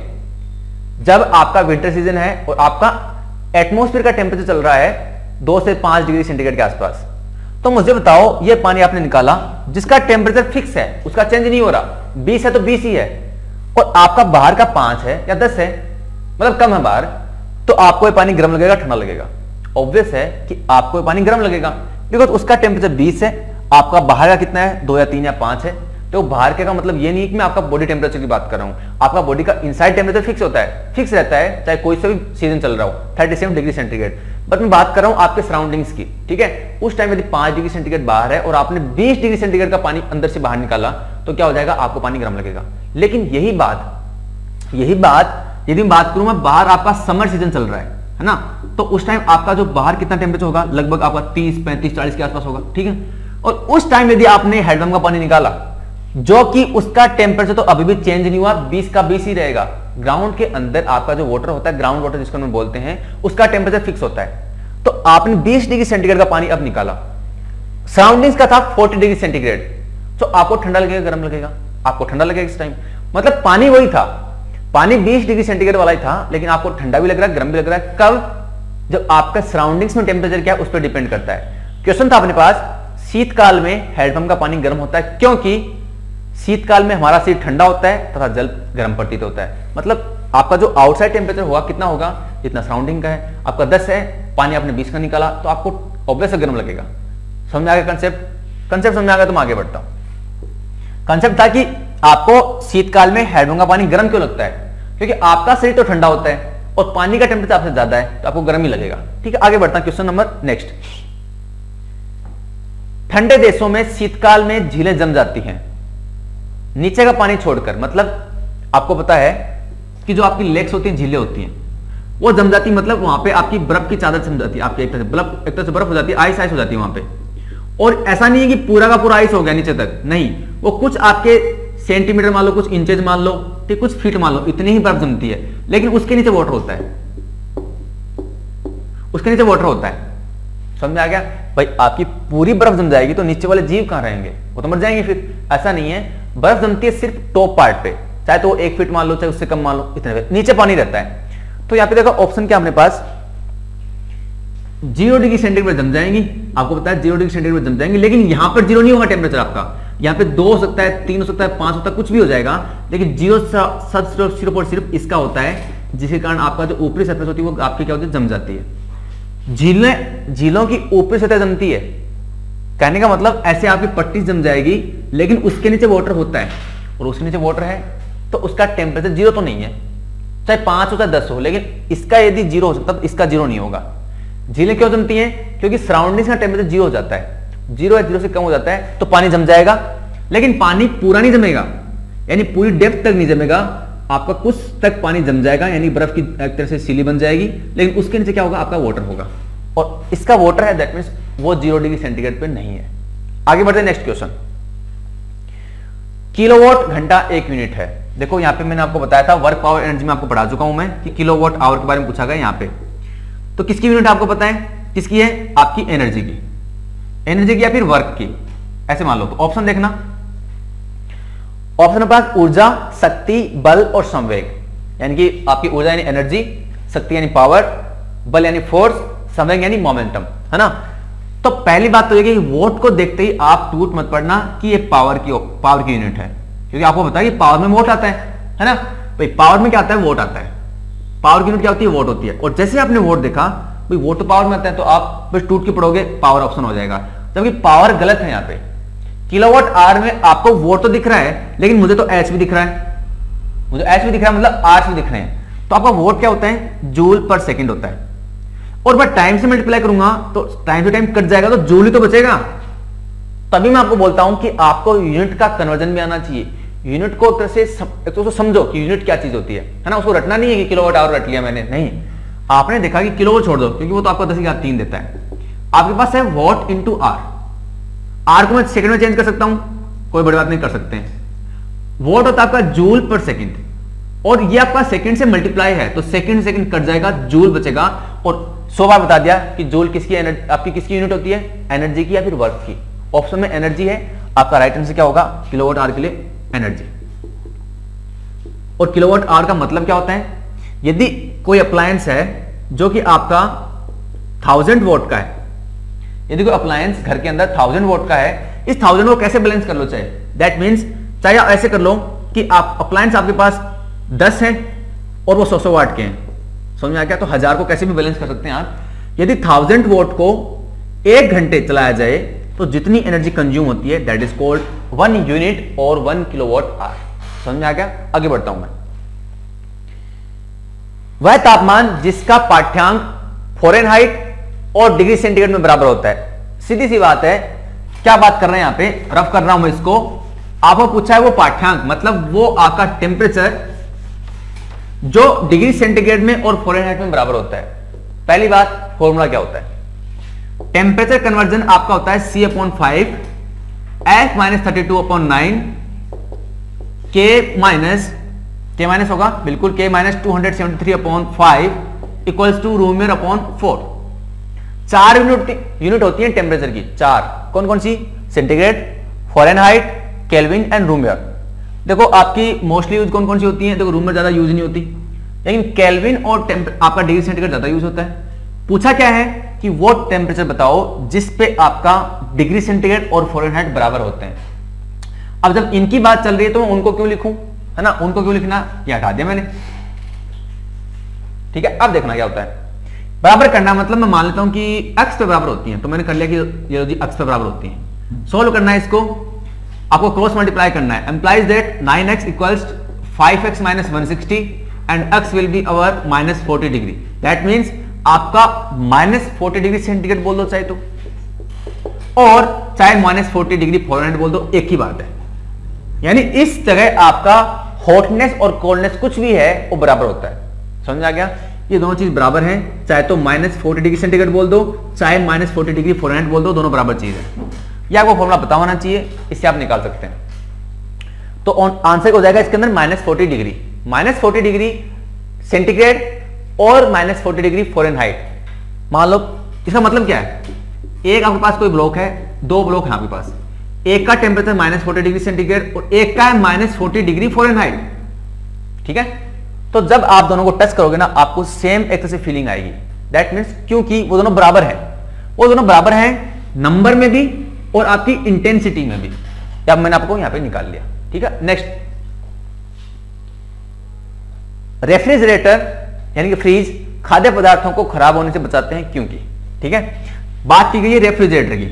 जब आपका विंटर सीजन है और आपका एटमॉस्फेयर का टेम्परेचर चल रहा है दो से पांच डिग्री सेंटीग्रेड के आसपास, तो मुझे बताओ ये पानी आपने निकाला जिसका टेम्परेचर फिक्स है, उसका चेंज नहीं हो रहा, बीस है तो बीस ही है, और आपका बाहर का पांच है या दस है, मतलब कम है बाहर, तो आपको ये पानी गर्म लगेगा ठंडा लगेगा? ऑब्वियस है कि आपको ये पानी गर्म लगेगा, बिकॉज उसका टेम्परेचर बीस है, आपका बाहर का कितना है, दो या तीन या पांच है। तो बाहर के का मतलब ये नहीं है कि मैं आपका बॉडी टेम्परेचर की बात कर रहा हूं, आपका बॉडी का इनसाइड टेम्परेचर फिक्स होता है, फिक्स रहता है, चाहे कोई सा भी सीजन चल रहा हो, thirty seven degree centigrade. But मैं बात कर रहा हूं आपके सराउंडिंग्स की, ठीक है। उस टाइम यदि पांच डिग्री सेंटीग्रेड बाहर है और आपने बीस डिग्री सेंटीग्रेड का पानी अंदर से बाहर निकाला, तो क्या हो जाएगा, आपको पानी गर्म लगेगा। लेकिन यही बात यही बात यदि मैं बात करूं मैं बाहर आपका समर सीजन चल रहा है है ना, तो उस टाइम आपका जो बाहर कितना टेम्परेचर होगा, लगभग आपका तीस पैंतीस चालीस के आसपास होगा, ठीक है। और उस टाइम यदि आपने हैंडपंप का पानी निकाला जो कि उसका टेम्परेचर तो अभी भी चेंज नहीं हुआ, बीस का बीस ही रहेगा। ग्राउंड के अंदर आपका जो वाटर होता है, ग्राउंड वाटर जिसको हम बोलते हैं, उसका टेम्परेचर फिक्स होता है। तो आपने बीस डिग्री सेंटीग्रेड का पानी अब निकाला, सराउंडिंग्स का था चालीस डिग्री सेंटीग्रेड, तो आपको ठंडा लगेगा गर्म लगेगा? आपको ठंडा लगेगा इस टाइम। मतलब पानी वही था, पानी बीस डिग्री सेंटीग्रेड वाला ही था, लेकिन आपको ठंडा भी लग रहा है गर्म भी लग रहा है। कब? जब आपका सराउंडिंग्स में टेम्परेचर क्या है उस पर डिपेंड करता है। क्वेश्चन था अपने पास, शीतकाल में हैंडपंप का पानी गर्म होता है क्योंकि शीतकाल में हमारा शरीर ठंडा होता है तथा जल गर्म प्रतीत होता है। मतलब आपका जो आउटसाइड टेम्परेचर होगा कितना होगा, जितना सराउंडिंग का है। आपका दस है, पानी आपने बीस का निकाला, तो आपको ऑब्वियस गर्म लगेगा। समझ आ गया कंसेप्ट? कंसेप्ट समझ आ गया तो मैं आगे बढ़ता हूं। कंसेप्ट था कि आपको शीतकाल में हैंडपंप का पानी गर्म क्यों लगता है, क्योंकि आपका शरीर तो ठंडा होता है और पानी का टेम्परेचर आपसे ज्यादा है, तो आपको गर्म ही लगेगा, ठीक है। आगे बढ़ता हूं, क्वेश्चन नंबर नेक्स्ट। ठंडे देशों में शीतकाल में झीलें जम जाती हैं नीचे का पानी छोड़कर। मतलब आपको पता है कि जो आपकी लेक्स होती हैं, झीलें होती हैं, वो जम जाती, मतलब वहां पे आपकी बर्फ की चादर जम जाती है, आपके एक तरह से बर्फ एक तरह से बर्फ हो जाती है, आइस आइस हो जाती है वहां पे। और ऐसा नहीं है कि पूरा का पूरा आइस हो गया नीचे तक, नहीं, वो कुछ आपके सेंटीमीटर मान लो, कुछ इंचेज मान लो, ठीक, कुछ फीट मान लो, इतनी ही बर्फ जमती है, लेकिन उसके नीचे वाटर होता है, उसके नीचे वाटर होता है। समझ में आ गया भाई? आपकी पूरी बर्फ जम जाएगी तो नीचे वाले जीव कहां रहेंगे, वो तो मर जाएंगे फिर। ऐसा नहीं है, बर्फ जमती है सिर्फ टॉप पार्ट पे, चाहे तो एक फीट मान लो चाहे उससे कम मान लो, इतने नीचे पानी रहता है। तो यहां पे देखो ऑप्शन क्या अपने पास, जीरो डिग्री सेंटीग्रेड जम जाएंगी, आपको पता है जीरो डिग्री सेंटीग्रेड जम जाएंगे, लेकिन यहां पर जीरो नहीं होगा टेम्परेचर आपका, यहां पे दो हो सकता है, तीन हो सकता है, पांच हो सकता है, कुछ भी हो जाएगा, लेकिन जीरो सब सिर्फ और सिर्फ इसका होता है, जिसके कारण आपका जो ऊपरी सरफेस होती है वो आपकी क्या होती है, जम जाती है। झीलें, झीलों की ऊपरी सतह जमती है, कहने का मतलब ऐसे आपकी पट्टी जम जाएगी, लेकिन उसके नीचे वाटर होता है, और उसके नीचे वाटर है तो उसका टेम्परेचर जीरो तो नहीं है, चाहे पांच हो चाहे दस हो, लेकिन इसका यदि जीरो हो सकता है तो इसका जीरो नहीं होगा। झीलें क्यों जमती हैं? क्योंकि सराउंडिंग्स का टेम्परेचर जीरो हो जाता है, जीरो या जीरो से कम हो जाता है तो पानी जम जाएगा, लेकिन पानी पूरा नहीं जमेगा, यानी पूरी डेप्थ तक नहीं जमेगा, आपका कुछ तक पानी जम जाएगा, यानी बर्फ की एक तरह से सीली बन जाएगी, लेकिन उसके नीचे क्या होगा, आपका वाटर होगा, और इसका वाटर है, दैट मींस वो जीरो डिग्री सेंटीग्रेड पे नहीं है। आगे बढ़ते हैं नेक्स्ट क्वेश्चन। किलोवाट घंटा एक यूनिट है। देखो यहां पे मैंने आपको बताया था, वर्क पावर एनर्जी में आपको पढ़ा चुका हूं मैं कि किलोवाट आवर के बारे में पूछा गया यहां पे। तो किसकी यूनिट आपको पता है, किसकी है, आपकी एनर्जी की, एनर्जी की या फिर वर्क की, ऐसे मान लो। तो ऑप्शन देखना, ऑप्शन पास ऊर्जा, शक्ति, बल और संवेग, यानी कि आपकी ऊर्जा यानी एनर्जी, शक्ति यानी पावर, बल यानी फोर्स, संवेग यानी मोमेंटम, है ना। तो पहली बात तो ये कि वोट को देखते ही आप टूट मत पड़ना कि ये पावर की पावर की यूनिट है, क्योंकि आपको पता है कि पावर में वोट आता है है ना भाई, पावर में क्या आता है, वोट आता है, पावर की यूनिट क्या होती है, वोट होती है। और जैसे आपने वोट देखा भाई वोट तो पावर में आता है, तो आप बस टूट के पड़ोगे, पावर ऑप्शन हो जाएगा, जबकि पावर गलत है। यहाँ पे किलोवाट आवर में आपको वोट तो दिख रहा है, लेकिन मुझे तो एच भी दिख रहा है, मुझे एच भी दिख रहा है, मतलब आर्स भी दिख रहे हैं, तो आपका वोट क्या होता है, जूल पर सेकेंड होता है। और मैं टाइम से मल्टीप्लाई करूंगा तो टाइम टू टाइम कट जाएगा, तो जूल ही तो बचेगा। तभी मैं आपको बोलता हूं कि आपको यूनिट का कन्वर्जन भी आना चाहिए, यूनिट को तरह से सम, तो समझो कि यूनिट क्या चीज होती है है ना, उसको रटना नहीं है कि किलोवाट आवर रट लिया मैंने, नहीं, आपने देखा कि किलो को छोड़ दो क्योंकि वो तो आपको दस की घात तीन देता है। आपके पास है वॉट इंटू आर। आर को मैं सेकंड में चेंज कर सकता हूं, कोई बड़ी बात नहीं, कर सकते हैं। वॉट होता है आपका जूल पर सेकंड, और ये आपका सेकंड से मल्टीप्लाई है तो सेकंड सेकंड कट जाएगा, जूल बचेगा। और सौ बार बता दिया कि जूल किसकी एनर्जी, आपकी किसकी यूनिट होती है, एनर्जी की या फिर वर्क की। ऑप्शन में एनर्जी है, आपका राइट आंसर क्या होगा, किलोवाट आवर के लिए एनर्जी। और किलोवाट आवर का मतलब क्या होता है, यदि कोई अप्लायंस है जो कि आपका थाउजेंड वोट का है, यदि कोई अप्लायंस घर के अंदर थाउजेंड वोट का है, इस थाउजेंड को कैसे बैलेंस कर लो, चाहे दैट मीन्स चाहे आप ऐसे कर लो कि आप अप्लायंस आपके पास दस है और वो सौ सौ वाट के हैं, समझ में आ गया। तो हजार को कैसे भी बैलेंस कर सकते हैं आप। यदि थाउजेंड वोट को एक घंटे चलाया जाए तो जितनी एनर्जी कंज्यूम होती है that is called one unit और वन किलोवाट आवर। समझ में आ गया। आगे बढ़ता हूं मैं। वह तापमान जिसका पाठ्यांक फ़ारेनहाइट और डिग्री सेंटीग्रेड में बराबर होता है। सीधी सी बात है, क्या बात कर रहे हैं यहां पे, रफ कर रहा हूं मैं इसको। आपको पूछा है वो पाठ्यांक, मतलब वो आपका टेम्परेचर जो डिग्री सेंटीग्रेड में और फ़ारेनहाइट में बराबर होता है। पहली बात, फॉर्मूला क्या होता है, टेम्परेचर कन्वर्जन आपका होता है C upon five F minus thirty two upon nine K minus K minus होगा बिल्कुल K minus two hundred seventy three upon five equals to Reaumur upon four. चार यूनिट यूनिट होती है टेम्परेचर की, चार। कौन कौन सी, centigrade, Fahrenheit, Kelvin and Reaumur. देखो आपकी मोस्टली यूज कौन कौन सी होती है, देखो रूमियर ज्यादा यूज नहीं होती, लेकिन केल्विन और आपका डिग्री सेंटीग्रेड ज्यादा यूज होता है। पूछा क्या है कि वो टेम्परेचर बताओ जिस पे आपका डिग्री सेंटीग्रेड और फ़ारेनहाइट बराबर होते हैं। अब जब इनकी बात चल रही है तो मैं उनको क्यों लिखूं, है ना, उनको क्यों लिखना, ये हटा दिया मैंने। ठीक है, अब देखना क्या होता है। बराबर करना मतलब मैं मान लेता हूं कि अक्ष पे बराबर होती हैं, तो मैंने कर लिया कि ये जी अक्ष पे बराबर होती हैं। सोल्व करना है इसको, आपको क्रॉस मल्टीप्लाई करना है। Implies that nine X equals five X minus one sixty and X will be our minus forty degree. That means आपका माइनस फोर्टी डिग्री सेंटीग्रेड बोल दो चाहे तो, और चाहे माइनस फोर्टी डिग्री फ़ारेनहाइट बोल दो, एक ही बात है। यानी इस जगह आपका हॉटनेस और कोल्डनेस कुछ भी है वो बराबर होता है। समझ आ गया, ये दोनों चीज बराबर हैं, चाहे तो माइनस फोर्टी डिग्री सेंटीग्रेड बोल दो चाहे माइनस फोर्टी डिग्री फ़ारेनहाइट बोल दो, दोनों बराबर चीज है। या आपको फॉर्मूला पता होना चाहिए, इससे आप निकाल सकते हैं। तो आंसर हो जाएगा इसके अंदर minus forty degree, minus forty degree centigrade और माइनस फोर्टी डिग्री फ़ारेनहाइट। मान लो इसका मतलब क्या है, एक आपके पास कोई ब्लॉक है, दो ब्लॉक है आपके पास, एक का temperature minus forty degree centigrade और एक का है माइनस फोर्टी डिग्री फ़ारेनहाइट। ठीक है, तो जब आप दोनों को टच करोगे ना आपको सेम एक तरह से फीलिंग आएगी। दैट मीन्स क्योंकि वो दोनों बराबर है, वो दोनों बराबर हैं नंबर में भी और आपकी इंटेंसिटी में भी। अब मैंने आपको यहां पे निकाल लिया। ठीक है, नेक्स्ट, रेफ्रिजरेटर यानी कि फ्रीज खाद्य पदार्थों को खराब होने से बचाते हैं क्योंकि। ठीक है, बात की गई है रेफ्रिजरेटर की।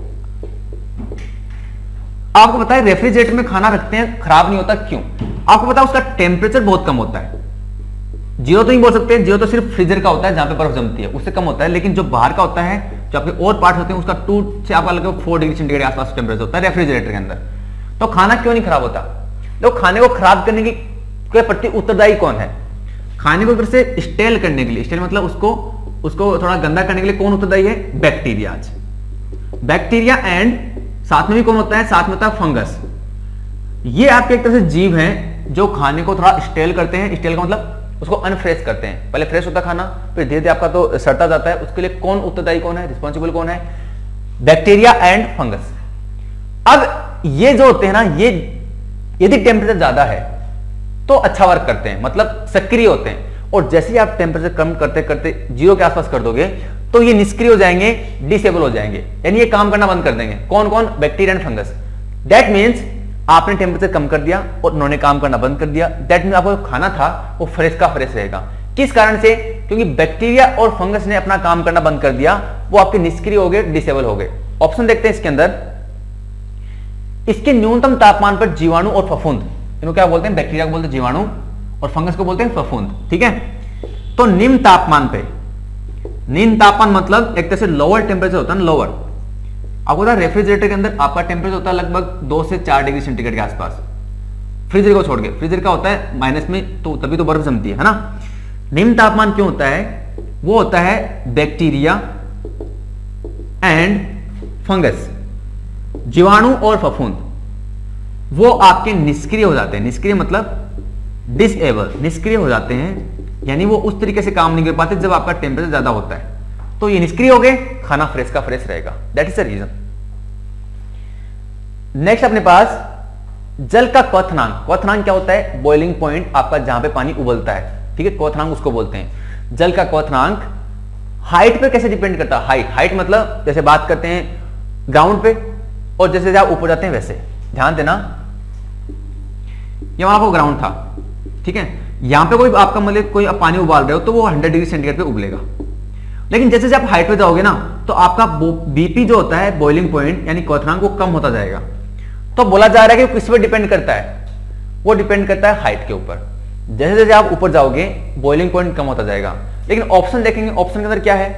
आपको पता है रेफ्रिजरेटर में खाना रखते हैं खराब नहीं होता, क्यों? आपको पता है उसका टेम्परेचर बहुत कम होता है। जीरो तो नहीं बोल सकते, जीरो तो सिर्फ फ्रीजर का होता है जहां पे बर्फ जमती है, उससे कम होता है। लेकिन जो बाहर का होता है, जो आपके और पार्ट होते हैं, उसका टू से आपका लगभग फोर डिग्री सेंटीग्रेड आसपास टेम्परेचर होता है रेफ्रिजरेटर के अंदर। तो खाना क्यों नहीं खराब होता? तो खाने को खराब करने की के प्रति उत्तरदायी कौन है? खाने को से स्टेल करने के लिए, स्टेल मतलब उसको उसको थोड़ा गंदा करने के लिए कौन उत्तरदायी है? बैक्टीरिया। बैक्टीरिया एंड साथ में भी कौन होता है? साथ में होता है फंगस। ये आपके एक तरह से जीव हैं जो खाने को थोड़ा स्टेल करते हैं। स्टेल का मतलब उसको अनफ्रेश करते हैं। पहले फ्रेश होता खाना, फिर धीरे धीरे आपका तो सड़ता जाता है। उसके लिए कौन उत्तरदायी कौन है? रिस्पॉन्सिबल कौन है? Bacteria and fungus. अब ये जो होते हैं ना, ये यदि टेम्परेचर ज्यादा है तो अच्छा वर्क करते हैं, मतलब सक्रिय होते हैं। और जैसे ही आप टेम्परेचर कम करते करते जीरो के आसपास कर दोगे तो ये निष्क्रिय हो जाएंगे, डिसेबल हो जाएंगे, यानी ये काम करना बंद कर देंगे। कौन कौन? Bacteria and fungus. That means आपने टेम्परेचर कम कर दिया और उन्होंने काम करना बंद कर दिया। दैट मीन्स आपको खाना था वो फ्रेश का फ्रेश रहेगा। किस कारण से? क्योंकि बैक्टीरिया और फंगस ने अपना काम करना बंद कर दिया, वो आपके निष्क्रिय हो गए, डिसेबल हो गए। ऑप्शन देखते हैं इसके अंदर। इसके न्यूनतम तापमान पर जीवाणु और फफूंद, इनको क्या बोलते हैं? बैक्टीरिया को बोलते हैं जीवाणु और फंगस को बोलते हैं फफूंद। ठीक है, तो निम्न तापमान पे, निम्न तापमान मतलब एक तरह से लोअर टेम्परेचर होता है ना, लोअर। आपको पता है रेफ्रिजरेटर के अंदर आपका टेम्परेचर होता है लगभग दो से चार डिग्री सेंटीग्रेड के आसपास, फ्रीजर को छोड़ के। फ्रीजर का होता है माइनस में, तो तभी तो बर्फ जमती है, है ना। निम्न तापमान क्यों होता है? वो होता है बैक्टीरिया एंड फंगस, जीवाणु और फफूंद, वो आपके निष्क्रिय हो जाते हैं। निष्क्रिय मतलब डिसेबल, निष्क्रिय हो जाते हैं, यानी वो उस तरीके से काम नहीं कर पाते जब आपका टेम्परेचर ज्यादा होता है। तो ये निष्क्रिय हो गए, खाना फ्रेश का फ्रेश रहेगा। That is the reason. Next अपने पास जल का क्वथनांक। क्वथनांक क्या होता है? बॉइलिंग पॉइंट, आपका जहां पे पानी उबलता है, ठीक है, क्वथनांक उसको बोलते हैं। जल का क्वथनांक हाइट पे कैसे डिपेंड करता है? हाइट हाइट मतलब जैसे बात करते हैं ग्राउंड पे, और जैसे आप ऊपर जाते हैं वैसे। ध्यान देना, ये वहां पर ग्राउंड था, ठीक है, यहां पे कोई आपका मतलब कोई आप पानी उबाल रहे हो तो वो हंड्रेड डिग्री सेंटीग्रेड पे उबलेगा। लेकिन जैसे जैसे आप हाइट पे जाओगे ना तो आपका बीपी जो होता है, बॉइलिंग पॉइंट यानी क्वथनांक, वो कम होता जाएगा। तो बोला जा रहा है कि किस पे डिपेंड करता है? वो डिपेंड करता है हाइट के ऊपर। जैसे जैसे आप ऊपर जाओगे बॉइलिंग पॉइंट कम होता जाएगा। लेकिन ऑप्शन देखेंगे, ऑप्शन के अंदर क्या है,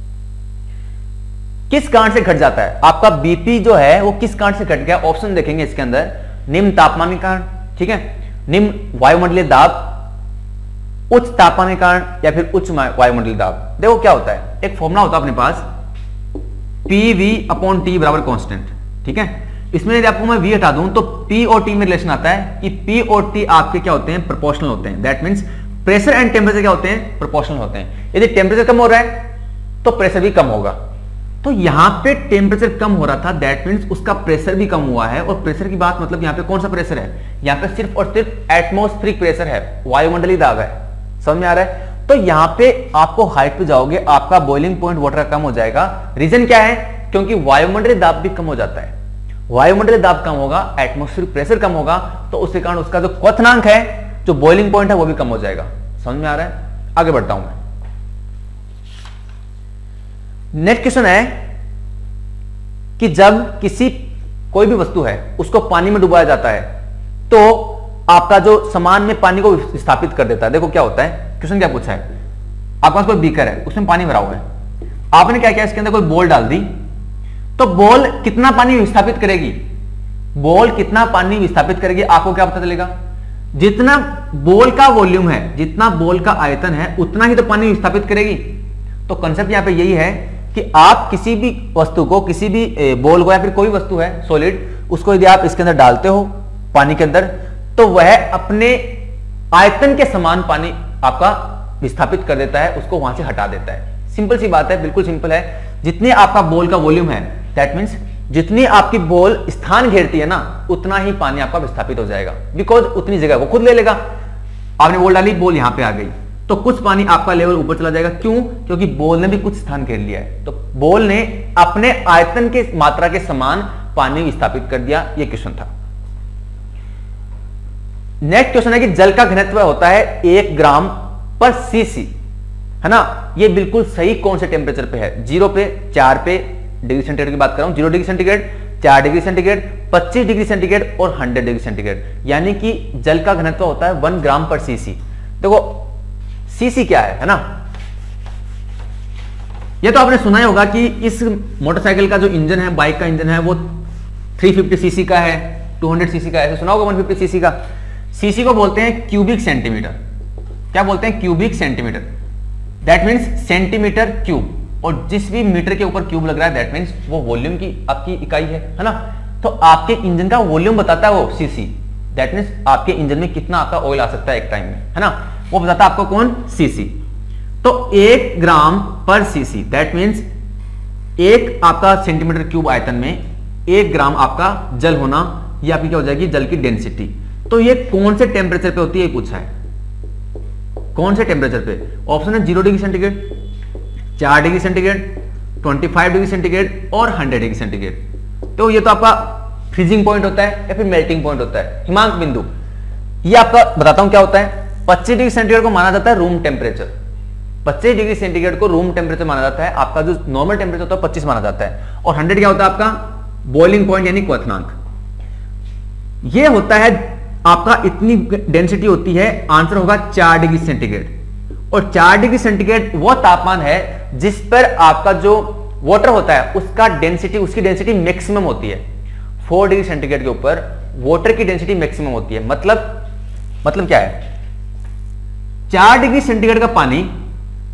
किस कारण से घट जाता है आपका बीपी जो है, वो किस कारण से घट गया? ऑप्शन देखेंगे इसके अंदर, निम्न तापमान के कारण, ठीक है, निम्न वायुमंडलीय दाब, उच्च तापमान के कारण, या फिर उच्च वायुमंडलीय दाब। देखो क्या होता है, एक फॉर्मूला होता है अपने पास, पी वी अपॉन टी बराबर कांस्टेंट, ठीक है। इसमें यदि आपको मैं वी हटा दूं तो पी और टी में रिलेशन आता है कि पी और टी आपके क्या होते हैं? प्रोपोर्शनल होते हैं। That means pressure and temperature क्या होते हैं? प्रोपोर्शनल होते हैं। यदि टेम्परेचर कम हो रहा है तो प्रेशर भी कम होगा। तो यहां पे टेम्परेचर कम हो रहा था, दैट मींस उसका प्रेशर भी कम हुआ है। और प्रेशर की बात मतलब यहां पे कौन सा प्रेशर है? यहां पे सिर्फ और सिर्फ एटमॉस्फेरिक प्रेशर है, वायुमंडलीय दाब है। समझ में आ रहा है? तो यहां पे आपको हाइट पे जाओगे, आपका बॉइलिंग पॉइंट वाटर का कम हो जाएगा। रीजन क्या है? क्योंकि वायुमंडलीय दाब भी कम हो जाता है। वायुमंडलीय दाब कम होगा, एटमॉस्फेरिक प्रेशर कम होगा, तो उसके कारण उसका जो क्वथनांक है, जो बॉइलिंग पॉइंट है, वो भी कम हो जाएगा। समझ में आ रहा है? आगे बढ़ता हूं मैं। नेक्स्ट क्वेश्चन है कि जब किसी कोई भी वस्तु है उसको पानी में डुबाया जाता है तो आपका जो सामान में पानी को विस्थापित कर देता है। देखो क्या होता है, क्वेश्चन क्या पूछा है, आपके पास कोई बीकर है, उसमें पानी भरा हुआ है, आपने क्या किया, इसके अंदर कोई बॉल डाल दी, तो बॉल कितना पानी विस्थापित करेगी? बॉल कितना पानी विस्थापित करेगी आपको क्या पता चलेगा? जितना बॉल का वॉल्यूम है, जितना बॉल का आयतन है, उतना ही तो पानी विस्थापित करेगी। तो कंसेप्ट यहां पे यही है कि आप किसी भी वस्तु को, किसी भी बॉल को या फिर कोई वस्तु है सॉलिड, उसको यदि आप इसके अंदर डालते हो पानी के अंदर, तो वह अपने आयतन के समान पानी आपका विस्थापित कर देता है, उसको वहां से हटा देता है। सिंपल सी बात है, बिल्कुल सिंपल है। जितने आपका बॉल का वॉल्यूम है, दैट मींस जितनी आपकी बॉल स्थान घेरती है ना, उतना ही पानी आपका विस्थापित हो जाएगा, बिकॉज उतनी जगह वो खुद ले लेगा। आपने बॉल डाली, बॉल यहां पे आ गई, तो कुछ पानी आपका लेवल ऊपर चला जाएगा। क्यों? क्योंकि बॉल ने भी कुछ स्थान घेर लिया है, तो बॉल ने अपने आयतन के मात्रा के समान पानी विस्थापित कर दिया। यह क्वेश्चन था। नेक्स्ट क्वेश्चन है कि जल का घनत्व होता है एक ग्राम पर सीसी, है ना। यह बिल्कुल सही कौन से टेम्परेचर पे है? जीरो पे, चार पे डिग्री सेंटीग्रेड की बात कर रहा हूं, जीरो डिग्री सेंटीग्रेड, चार डिग्री सेंटीग्रेड, पच्चीस डिग्री सेंटीग्रेड और हंड्रेड डिग्री सेंटीग्रेड, यानी कि जल का घनत्व होता है वन ग्राम पर सीसी। देखो सीसी क्या है, है ना। ये तो आपने सुना ही होगा कि इस मोटरसाइकिल का जो इंजन है, बाइक का इंजन है, वो थ्री फिफ्टी सीसी का है, टू हंड्रेड सीसी का है, सुना होगा वन फिफ्टी सीसी का। सीसी को बोलते हैं क्यूबिक सेंटीमीटर। क्या बोलते हैं? Cubic centimetre. That means centimetre cube, और जिस भी मीटर के ऊपर क्यूब लग रहा है दैट मीन्स वो वॉल्यूम की आपकी इकाई है, है ना। तो आपके इंजन का वॉल्यूम बताता है वो सीसी। दैट मीन्स आपके इंजन में कितना आपका ऑयल आ सकता है एक टाइम में, है ना, वो बताता है आपको कौन? सीसी। तो एक ग्राम पर सीसी, दैट मीन्स एक आपका सेंटीमीटर क्यूब आयतन में एक ग्राम आपका जल होना, ये आपकी क्या हो जाएगी? जल की डेंसिटी। तो ये कौन से टेम्परेचर पे होती है, ये पूछा है। कौन से टेम्परेचर पे? ऑप्शन है जीरो डिग्री सेंटीग्रेड, चार डिग्री सेंटीग्रेड, पच्चीस डिग्री सेंटीग्रेड और हंड्रेड डिग्री सेंटीग्रेड। तो ये तो आपका फ्रीजिंग पॉइंट होता है या फिर मेल्टिंग पॉइंट होता है, हिमांक बिंदु। ये आपका बताता हूं क्या होता है। पच्चीस डिग्री सेंटीग्रेड को माना जाता है रूम टेम्परेचर। पच्चीस डिग्री सेंटीग्रेड को रूम टेम्परेचर माना जाता है। आपका जो नॉर्मल टेम्परेचर होता है पच्चीस माना जाता है। और हंड्रेड क्या होता है आपका? बॉइलिंग पॉइंट यानी क्वथनांक। ये होता है आपका, इतनी डेंसिटी होती है। आंसर होगा चार डिग्री सेंटीग्रेड। और चार डिग्री सेंटीग्रेड वो तापमान है जिस पर आपका जो वाटर होता है उसका डेंसिटी, उसकी डेंसिटी मैक्सिमम होती है। फोर डिग्री सेंटीग्रेड के ऊपर वाटर की डेंसिटी मैक्सिमम होती है। मतलब मतलब क्या है? चार डिग्री सेंटीग्रेड का पानी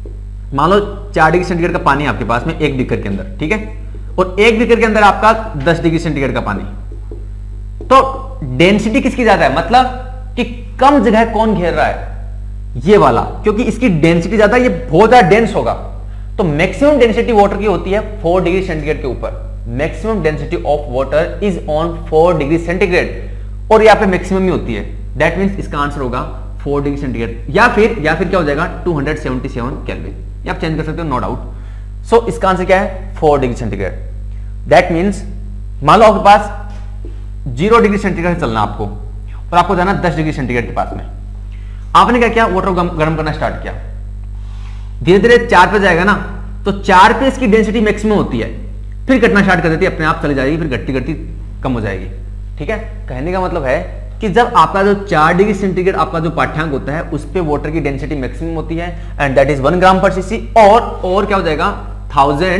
मान लो चार डिग्री सेंटीग्रेड का पानी आपके पास में एक बीकर के अंदर, ठीक है, और एक बीकर के अंदर आपका दस डिग्री सेंटीग्रेड का पानी, तो डेंसिटी किसकी ज्यादा है, मतलब कि कम जगह कौन घेर रहा है, ये वाला, क्योंकि इसकी डेंसिटी ज्यादा, ये बहुत ज्यादा डेंस होगा। तो मैक्सिमम डेंसिटी वाटर की होती है फोर डिग्री सेंटीग्रेड के ऊपर। Maximum density of water is on four degree centigrade, और यहां पे मैक्सिमम ही होती है। दैट मींस इसका आंसर होगा फोर डिग्री सेंटीग्रेड, या फिर या फिर क्या हो जाएगा two hundred seventy seven kelvin, या आप चेंज कर सकते हो, नो डाउट। सो इसका आंसर क्या है, four degree centigrade. That means मान लो आपके पास जीरो डिग्री सेंटीग्रेड से चलना आपको, और आपको जाना दस डिग्री सेंटीग्रेड के पास में। आपने क्या किया, वाटर गर्म करना स्टार्ट किया, धीरे धीरे चार पे जाएगा ना, तो चार पे इसकी डेंसिटी मैक्सिमम होती है, फिर घटना स्टार्ट कर देती है, अपने आप चली जाएगी, फिर घटती घटती कम हो जाएगी। ठीक है, कहने का मतलब है कि जब आपका जो चार डिग्री सेंटीग्रेड आपका जो पाठ्यांक होता है, उस पे वाटर की डेंसिटी मैक्सिमम होती है, and that is one gram per CC, और और क्या हो जाएगा, thousand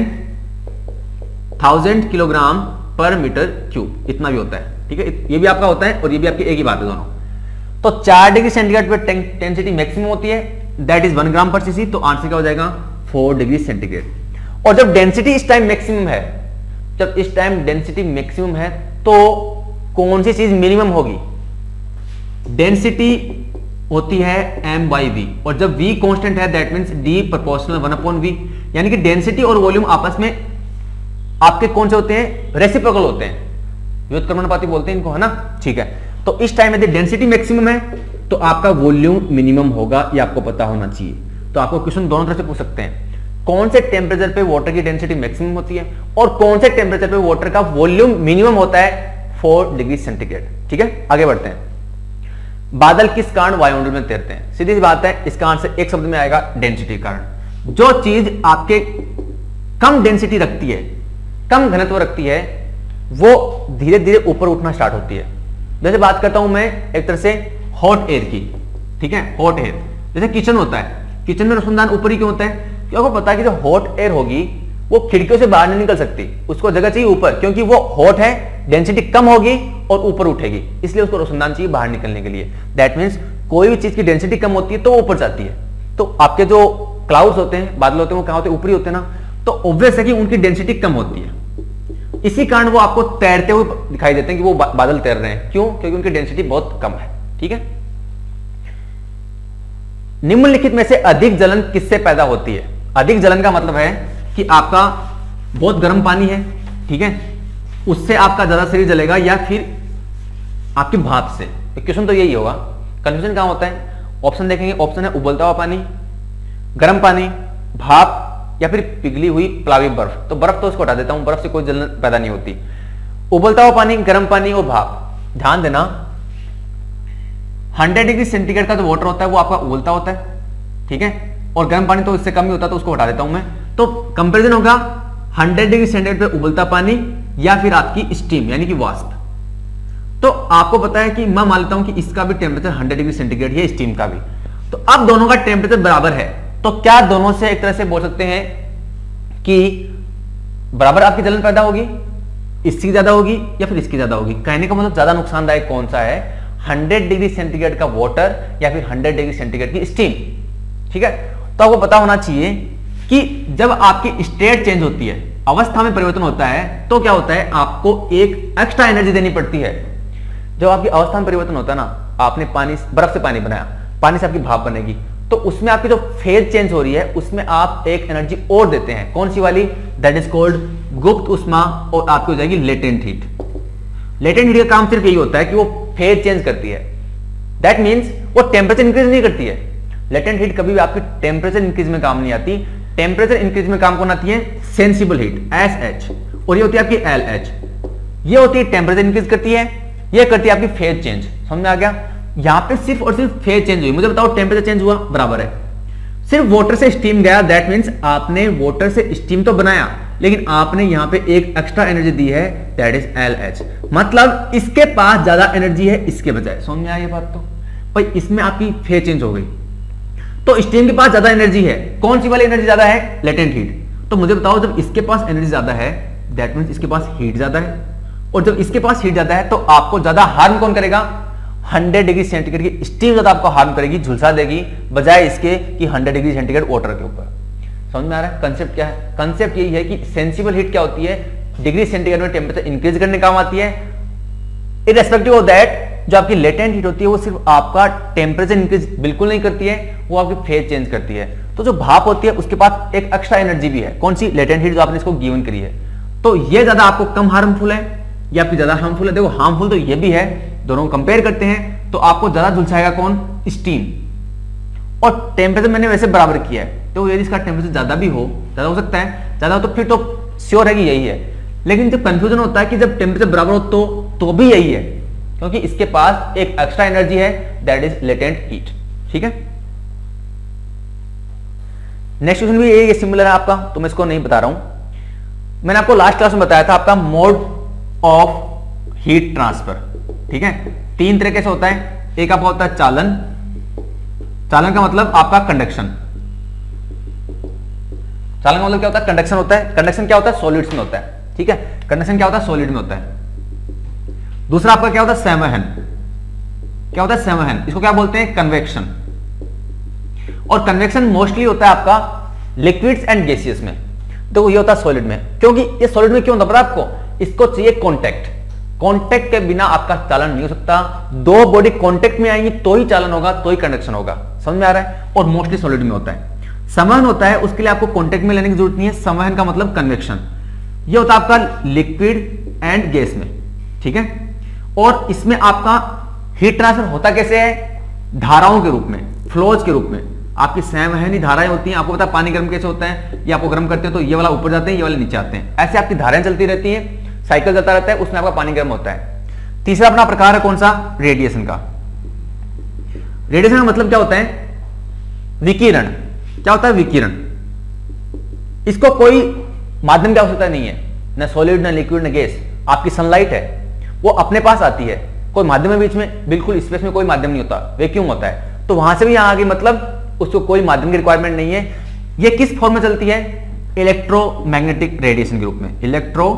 thousand kilogram per metre cube, इतना भी होता है। ठीक है, ये भी आपका होता है, और ये भी आपकी एक ही बात है दोनों। तो चार डिग्री सेंटीग्रेड पे डेंसिटी मैक्सिमम होती है, that is one gram per CC, तो आंसर क्या हो जाएगा, फोर डिग्री सेंटीग्रेड। और जब डेंसिटी इस टाइम मैक्सिमम है, जब इस टाइम डेंसिटी मैक्सिमम है, तो कौन सी चीज मिनिमम होगी, डेंसिटी होती है m बाई वी, और जब v कांस्टेंट है that means d proportional one upon v, यानी कि डेंसिटी और वॉल्यूम आपस में आपके कौन से होते हैं, रेसिप्रोकल होते हैं, व्युत्क्रमणुपाती बोलते हैं इनको, है ना। ठीक है, तो इस टाइम यदि डेंसिटी मैक्सिमम है तो आपका वॉल्यूम मिनिमम होगा, ये आपको पता होना चाहिए। तो आपको क्वेश्चन दोनों तरह से पूछ सकते हैं, कौन से टेम्परेचर पे वाटर की डेंसिटी मैक्सिमम होती है, और कौन से टेम्परेचर पे वाटर का वॉल्यूम मिनिमम होता है, फोर डिग्री सेंटीग्रेड। ठीक है, आगे बढ़ते हैं। बादल किस कारण वायुमंडल में तैरते हैं, सीधी सी बात है, इसका आंसर एक शब्द में आएगा, डेंसिटी कारण। जो चीज आपके कम डेंसिटी रखती है, कम घनत्व रखती है, वो धीरे धीरे ऊपर उठना स्टार्ट होती है। जैसे बात करता हूं मैं एक तरह से हॉट एयर की, ठीक है, हॉट एयर, जैसे किचन होता है, किचन में रोशनदान ऊपर ही क्यों होता है, क्योंकि पता है कि जो हॉट एयर होगी वो खिड़कियों से बाहर नहीं निकल सकती, उसको जगह चाहिए ऊपर, क्योंकि वो हॉट है, डेंसिटी कम होगी और ऊपर उठेगी, इसलिए उसको रोशनदान चाहिए बाहर निकलने के लिए। दैट मींस कोई भी चीज की डेंसिटी कम होती है तो वो ऊपर जाती है। तो आपके जो क्लाउड्स होते हैं, बादल होते हैं, वो कहां होते हैं, ऊपरी होते हैं ना, तो ऑब्वियस है कि उनकी डेंसिटी कम होती है, इसी कारण वो आपको तैरते हुए दिखाई देते हैं कि वो बादल तैर रहे हैं। क्यों, क्योंकि उनकी डेंसिटी बहुत कम है। ठीक है, निम्नलिखित में से अधिक जलन किससे पैदा होती है, अधिक जलन का मतलब है कि आपका बहुत गर्म पानी है, ठीक है, उससे आपका ज्यादा शरीर जलेगा, या फिर आपकी भाप से। क्वेश्चन तो यही होगा, कंफ्यूजन कहां होता है, ऑप्शन देखेंगे, ऑप्शन है उबलता हुआ पानी, गर्म पानी, भाप, या फिर पिघली हुई प्लावी बर्फ। तो बर्फ तो उसको हटा देता हूं, बर्फ से कोई जलन पैदा नहीं होती। उबलता हुआ पानी, गर्म पानी और भाप, ध्यान देना, हंड्रेड डिग्री सेंटीग्रेड का जो वाटर होता है वो आपका उबलता होता है, ठीक है, और गर्म पानी तो इससे कम ही होता है, तो उसको हटा देता हूं मैं। तो कंपेरिजन होगा हंड्रेड डिग्री सेंटीग्रेड पे उबलता पानी, या फिर आपकी स्टीम यानी कि वाष्प। तो आपको पता है कि मैं मान लेता हूं कि इसका भी टेम्परेचर हंड्रेड डिग्री सेंटीग्रेड है, स्टीम का भी। तो अब दोनों का टेम्परेचर बराबर है, तो क्या दोनों से एक तरह से बोल सकते हैं कि बराबर आपकी जलन पैदा होगी, इसकी ज्यादा होगी या फिर इसकी ज्यादा होगी। कहने का मतलब ज्यादा नुकसानदायक कौन सा है, हंड्रेड डिग्री सेंटीग्रेड का वाटर या फिर हंड्रेड डिग्री सेंटीग्रेड की स्टीम। ठीक है, तो आपको पता होना चाहिए कि जब आपकी स्टेट चेंज होती है, अवस्था में परिवर्तन होता है, तो क्या होता है, आपको एक एक्स्ट्रा एनर्जी देनी पड़ती है। जब आपकी अवस्था में परिवर्तन होता है ना, आपने पानी, बर्फ से पानी बनाया, पानी से आपकी भाप बनेगी, तो उसमें आपकी जो फेज चेंज हो रही है, उसमें आप एक एनर्जी और देते हैं। कौन सी वाली, दैट इज कॉल्ड गुप्त उष्मा, और आपकी हो जाएगी लेटेंट हीट। लेटेंट हीट का काम सिर्फ यही होता है कि वो फेज चेंज करती है, दैट मींस वो टेम्परेचर इंक्रीज नहीं करती है। लेटेंट हीट कभी भी आपकी टेम्परेचर इंक्रीज में काम नहीं आती, टेम्परेचर इंक्रीज में काम कौन आती है, सेंसिबल हीट, एस एच, और ये होती है आपकी एल एच। ये होती है टेम्परेचर इंक्रीज करती है, ये करती है आपकी फेज चेंज। समझ में आ गया, यहां पे सिर्फ और सिर्फ फेज चेंज हुई, मुझे बताओ टेम्परेचर चेंज हुआ, बराबर है, सिर्फ वाटर से स्टीम गया, दैट मींस आपने वाटर से स्टीम तो बनाया, लेकिन आपने यहां पे एक एक्स्ट्रा एनर्जी दी है, दैट इज एल एच। मतलब इसके पास ज्यादा एनर्जी है इसके बजाय। समझ में आई ये बात, तो भाई इसमें आपकी फेज चेंज हो गई, तो स्टीम के पास ज्यादा एनर्जी है, कौन सी वाली एनर्जी ज्यादा है, लेटेंट हीट। तो मुझे बताओ, जब इसके पास एनर्जी ज्यादा है, दैट मींस इसके पास हीट ज्यादा है, और जब इसके पास हीट ज्यादा है, तो आपको ज्यादा हार्म कौन करेगा, हंड्रेड डिग्री सेंटीग्रेड की स्टीम ज्यादा आपको हार्म करेगी, झुलसा देगी, बजाय इसके कि हंड्रेड डिग्री सेंटीग्रेड वाटर के ऊपर। समझ में आ रहा है कंसेप्ट क्या है? कंसेप्ट यही है कि सेंसिबल हीट क्या होती है, डिग्री सेंटीग्रेड में टेम्परेचर इंक्रीज करने काम आती है। इररेस्पेक्टिव ऑफ दैट जो आपकी लेटेंट हीट होती है वो सिर्फ आपका टेम्परेचर इंक्रीज बिल्कुल नहीं करती है, वो आपकी फेज चेंज करती है। तो जो भाप होती है उसके पास एक एक्स्ट्रा एनर्जी भी है, कौन सी? लेटेंट हीट जो आपने इसको गिवन करी है। तो ये ज्यादा आपको कम हार्मफुल है या आपकी ज्यादा हार्मफुल है? देखो हार्मफुल तो ये भी है, दोनों कंपेयर करते हैं तो आपको ज्यादा झुलसाएगा कौन? स्टीम। और टेम्परेचर मैंने वैसे बराबर किया है, तो यदि इसका टेम्परेचर ज्यादा भी हो, ज्यादा हो सकता है, ज्यादा हो तो फिर तो श्योर है कि यही है। लेकिन जब कंफ्यूजन होता है कि जब टेम्परेचर बराबर हो तो तो भी यही है, क्योंकि इसके पास एक एक्स्ट्रा एनर्जी है, दैट इज लेटेंट हीट। ठीक है, नेक्स्ट क्वेश्चन भी ये सिमिलर है आपका, तो मैं इसको नहीं बता रहा हूं। मैंने आपको लास्ट क्लास में बताया था आपका मोड ऑफ हीट ट्रांसफर। ठीक है, तीन तरीके से होता है। एक आपका होता है चालन, चालन का मतलब आपका कंडक्शन। चालन का मतलब क्या होता है? कंडक्शन होता है। कंडक्शन क्या होता है? सॉलिड्स में होता है। ठीक है, कंडक्शन क्या होता है? सॉलिड में होता है। दूसरा आपका क्या होता है? संवहन। क्या होता है? संवहन। इसको क्या बोलते हैं? कन्वेक्शन। और कन्वेक्शन मोस्टली होता है आपका लिक्विड्स एंड गैसियस में, तो ये होता है सॉलिड में। क्योंकि ये सॉलिड में क्यों होता है पता आपको? इसको चाहिए कॉन्टैक्ट। कॉन्टैक्ट के बिना आपका चालन नहीं हो सकता। दो बॉडी कॉन्टैक्ट में आएंगी तो ही चालन होगा, तो ही कंडक्शन होगा। समझ में आ रहा है? और मोस्टली सॉलिड में होता है। संवहन होता है, उसके लिए आपको कॉन्टैक्ट में लेने की जरूरत नहीं है। संवहन का मतलब कन्वेक्शन। ये होता है आपका लिक्विड एंड गैस में। ठीक है, और इसमें आपका हीट ट्रांसफर होता कैसे है? धाराओं के रूप में, फ्लोज के रूप में। आपकी संवहनी धाराएं होती हैं। आपको पता है पानी गर्म कैसे होता है? ये आपको गर्म करते हैं तो ये वाला ऊपर जाते हैं, ये वाले नीचे आते हैं। ऐसे आपकी धाराएं चलती रहती हैं, साइकिल चलता रहता है, उसमें आपका पानी गर्म होता है। तीसरा अपना प्रकार है कौन सा? रेडिएशन का। रेडिएशन का मतलब क्या होता है? विकिरण। क्या होता है? विकिरण। इसको कोई माध्यम की आवश्यकता नहीं है, न सॉलिड, न लिक्विड, न गैस। आपकी सनलाइट है, वो अपने पास आती है। कोई माध्यम है बीच में? बिल्कुल, स्पेस में कोई माध्यम नहीं होता, वैक्यूम होता है। तो वहां से भी यहां आ गई, मतलब उसको कोई माध्यम की रिक्वायरमेंट नहीं है। ये किस फॉर्म में चलती है? इलेक्ट्रोमैग्नेटिक रेडिएशन के रूप में। Electro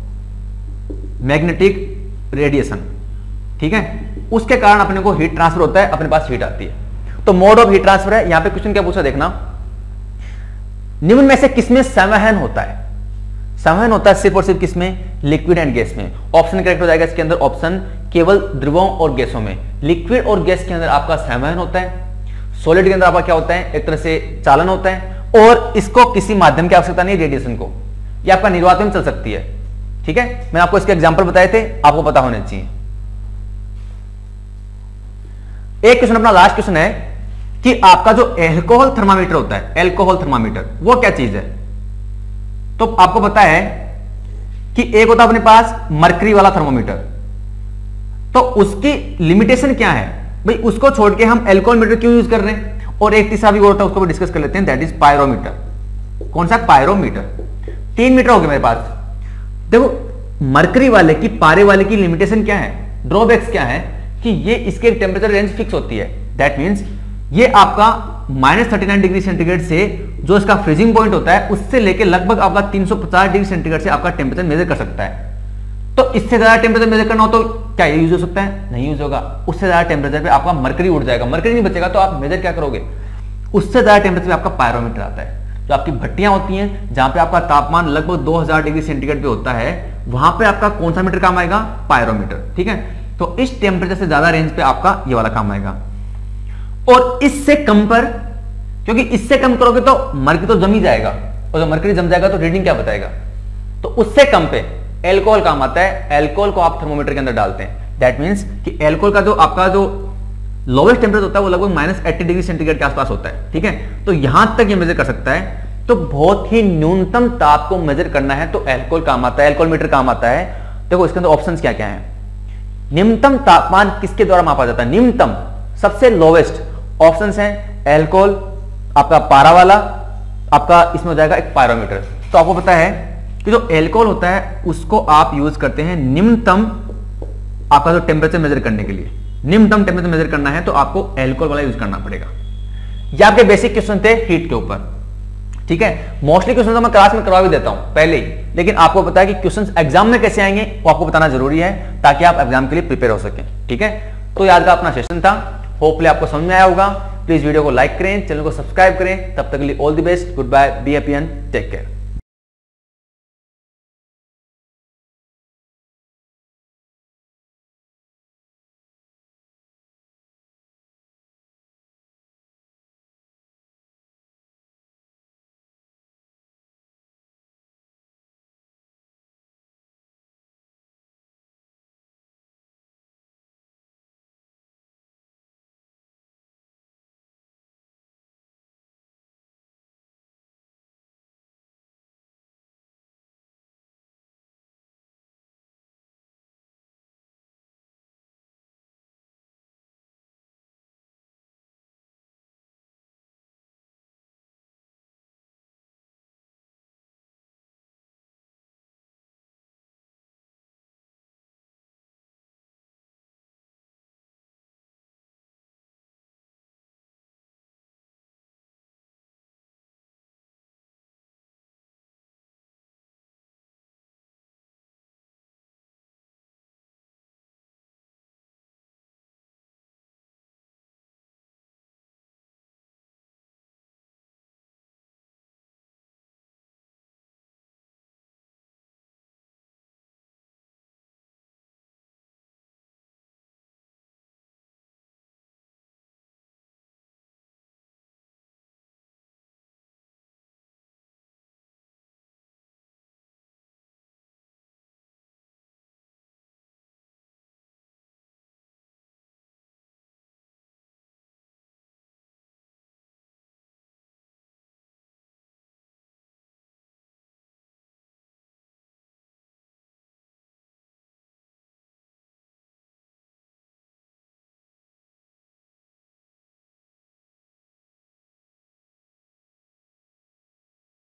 magnetic radiation. ठीक है, उसके कारण अपने को हीट ट्रांसफर होता है, अपने पास हीट आती है। तो मोड ऑफ हीट ट्रांसफर है। यहां पे क्वेश्चन क्या पूछा देखना, निम्न में से किसमें संवहन होता है? संवहन होता है सिर्फ और सिर्फ किसमें? लिक्विड एंड गैस में। ऑप्शन करेक्ट हो जाएगा इसके अंदर, ऑप्शन केवल द्रवों और गैसों में। लिक्विड और गैस के अंदर आपका संवहन होता है। सॉलिड के अंदर आपका क्या होता है? एक तरह से चालन होता है, और इसको किसी माध्यम की आवश्यकता नहीं, रेडिएशन को। ये आपका निर्वात में चल सकती है। ठीक है, मैंने आपको इसके एग्जांपल बताए थे, आपको पता होने चाहिए। एक क्वेश्चन अपना लास्ट क्वेश्चन है कि आपका जो एल्कोहल थर्मामीटर होता है, एल्कोहल थर्मामीटर वो क्या चीज है? तो आपको पता है कि एक होता है अपने पास मरकरी वाला थर्मोमीटर, तो उसकी लिमिटेशन क्या है भाई? उसको छोड़ के हम एल्कोहल मीटर क्यों यूज कर रहे हैं? और एक तीसरा भी होता है, उसको भी डिस्कस कर लेते हैं, दैट इज पायरोमीटर। कौन सा? पायरोमीटर। तीन मीटर हो गए मेरे पास। देखो मरकरी वाले की, पारे वाले की लिमिटेशन क्या है, ड्रॉबैक्स क्या है कि ये इसके टेम्परेचर रेंज फिक्स होती है। दैट मींस ये आपका minus thirty nine degree centigrade से जो इसका फ्रीजिंग पॉइंट होता है उससे लेके लगभग आपका तीन सौ पचास डिग्री सेंटीग्रेड से आपका टेम्परेचर मेजर कर सकता है। तो इससे ज्यादा टेम्परेचर मेजर करना हो तो क्या ये यूज हो सकता है? नहीं यूज होगा। उससे ज्यादा टेम्परेचर पे आपका मरकरी उड़ जाएगा, मरकरी नहीं बचेगा, तो आप मेजर क्या करोगे? उससे ज्यादा टेम्परेचर पे आपका पायरोमीटर आता है। जो आपकी भट्टियां होती हैं जहां पे आपका तापमान लगभग दो हज़ार डिग्री सेंटीग्रेड पे होता है, वहां पे आपका कौन सा मीटर काम आएगा? पायरोमीटर। ठीक है, तो इस टेम्परेचर से ज्यादा रेंज पे आपका ये वाला काम आएगा। और इससे कम पर, क्योंकि इससे कम करोगे तो मरकरी तो जम ही जाएगा, और जब मरकरी जम जाएगा तो रीडिंग क्या बताएगा? तो उससे कम पे एल्कोहल काम आता है। एल्कोहल को आप थर्मोमीटर के अंदर डालते हैं। दैट मींस कि एल्कोहल का जो आपका जो लोवेस्ट टेम्परेचर होता है वो लगभग माइनस एट्टी डिग्री सेंटीग्रेड के आसपास होता है। ठीक है, तो यहां तक ये मेजर कर सकता है। तो बहुत ही न्यूनतम ताप को मेजर करना है तो एल्कोहल काम आता है, एल्कोहल मीटर काम आता है। देखो इसके अंदर ऑप्शंस क्या क्या है। निम्नतम तापमान किसके द्वारा मापा जाता है? निम्नतम, सबसे लोवेस्ट। ऑप्शंस हैं एल्कोहल, आपका पारा वाला, आपका इसमें हो जाएगा एक पायरोमीटर। तो आपको पता है कि जो एल्कोहल होता है उसको आप यूज करते हैं निम्नतम आपका जो टेम्परेचर मेजर करने के लिए। निम्नतम टेम्परेचर मेजर करना है तो आपको एल्कोहल वाला यूज करना पड़ेगा। ये आपके बेसिक क्वेश्चन थे हीट के ऊपर। ठीक है, मोस्टली क्वेश्चन तो मैं क्लास में करवा भी देता हूं पहले ही, लेकिन आपको पता है कि क्वेश्चंस एग्जाम में कैसे आएंगे वो आपको बताना जरूरी है ताकि आप एग्जाम के लिए प्रिपेयर हो सकें। ठीक है, तो याद का अपना सेशन था, होपफुली आपको समझ में आया होगा। प्लीज वीडियो को लाइक करें, चैनल को सब्सक्राइब करें। तब तक के लिए all the best, goodbye, be happy and take care.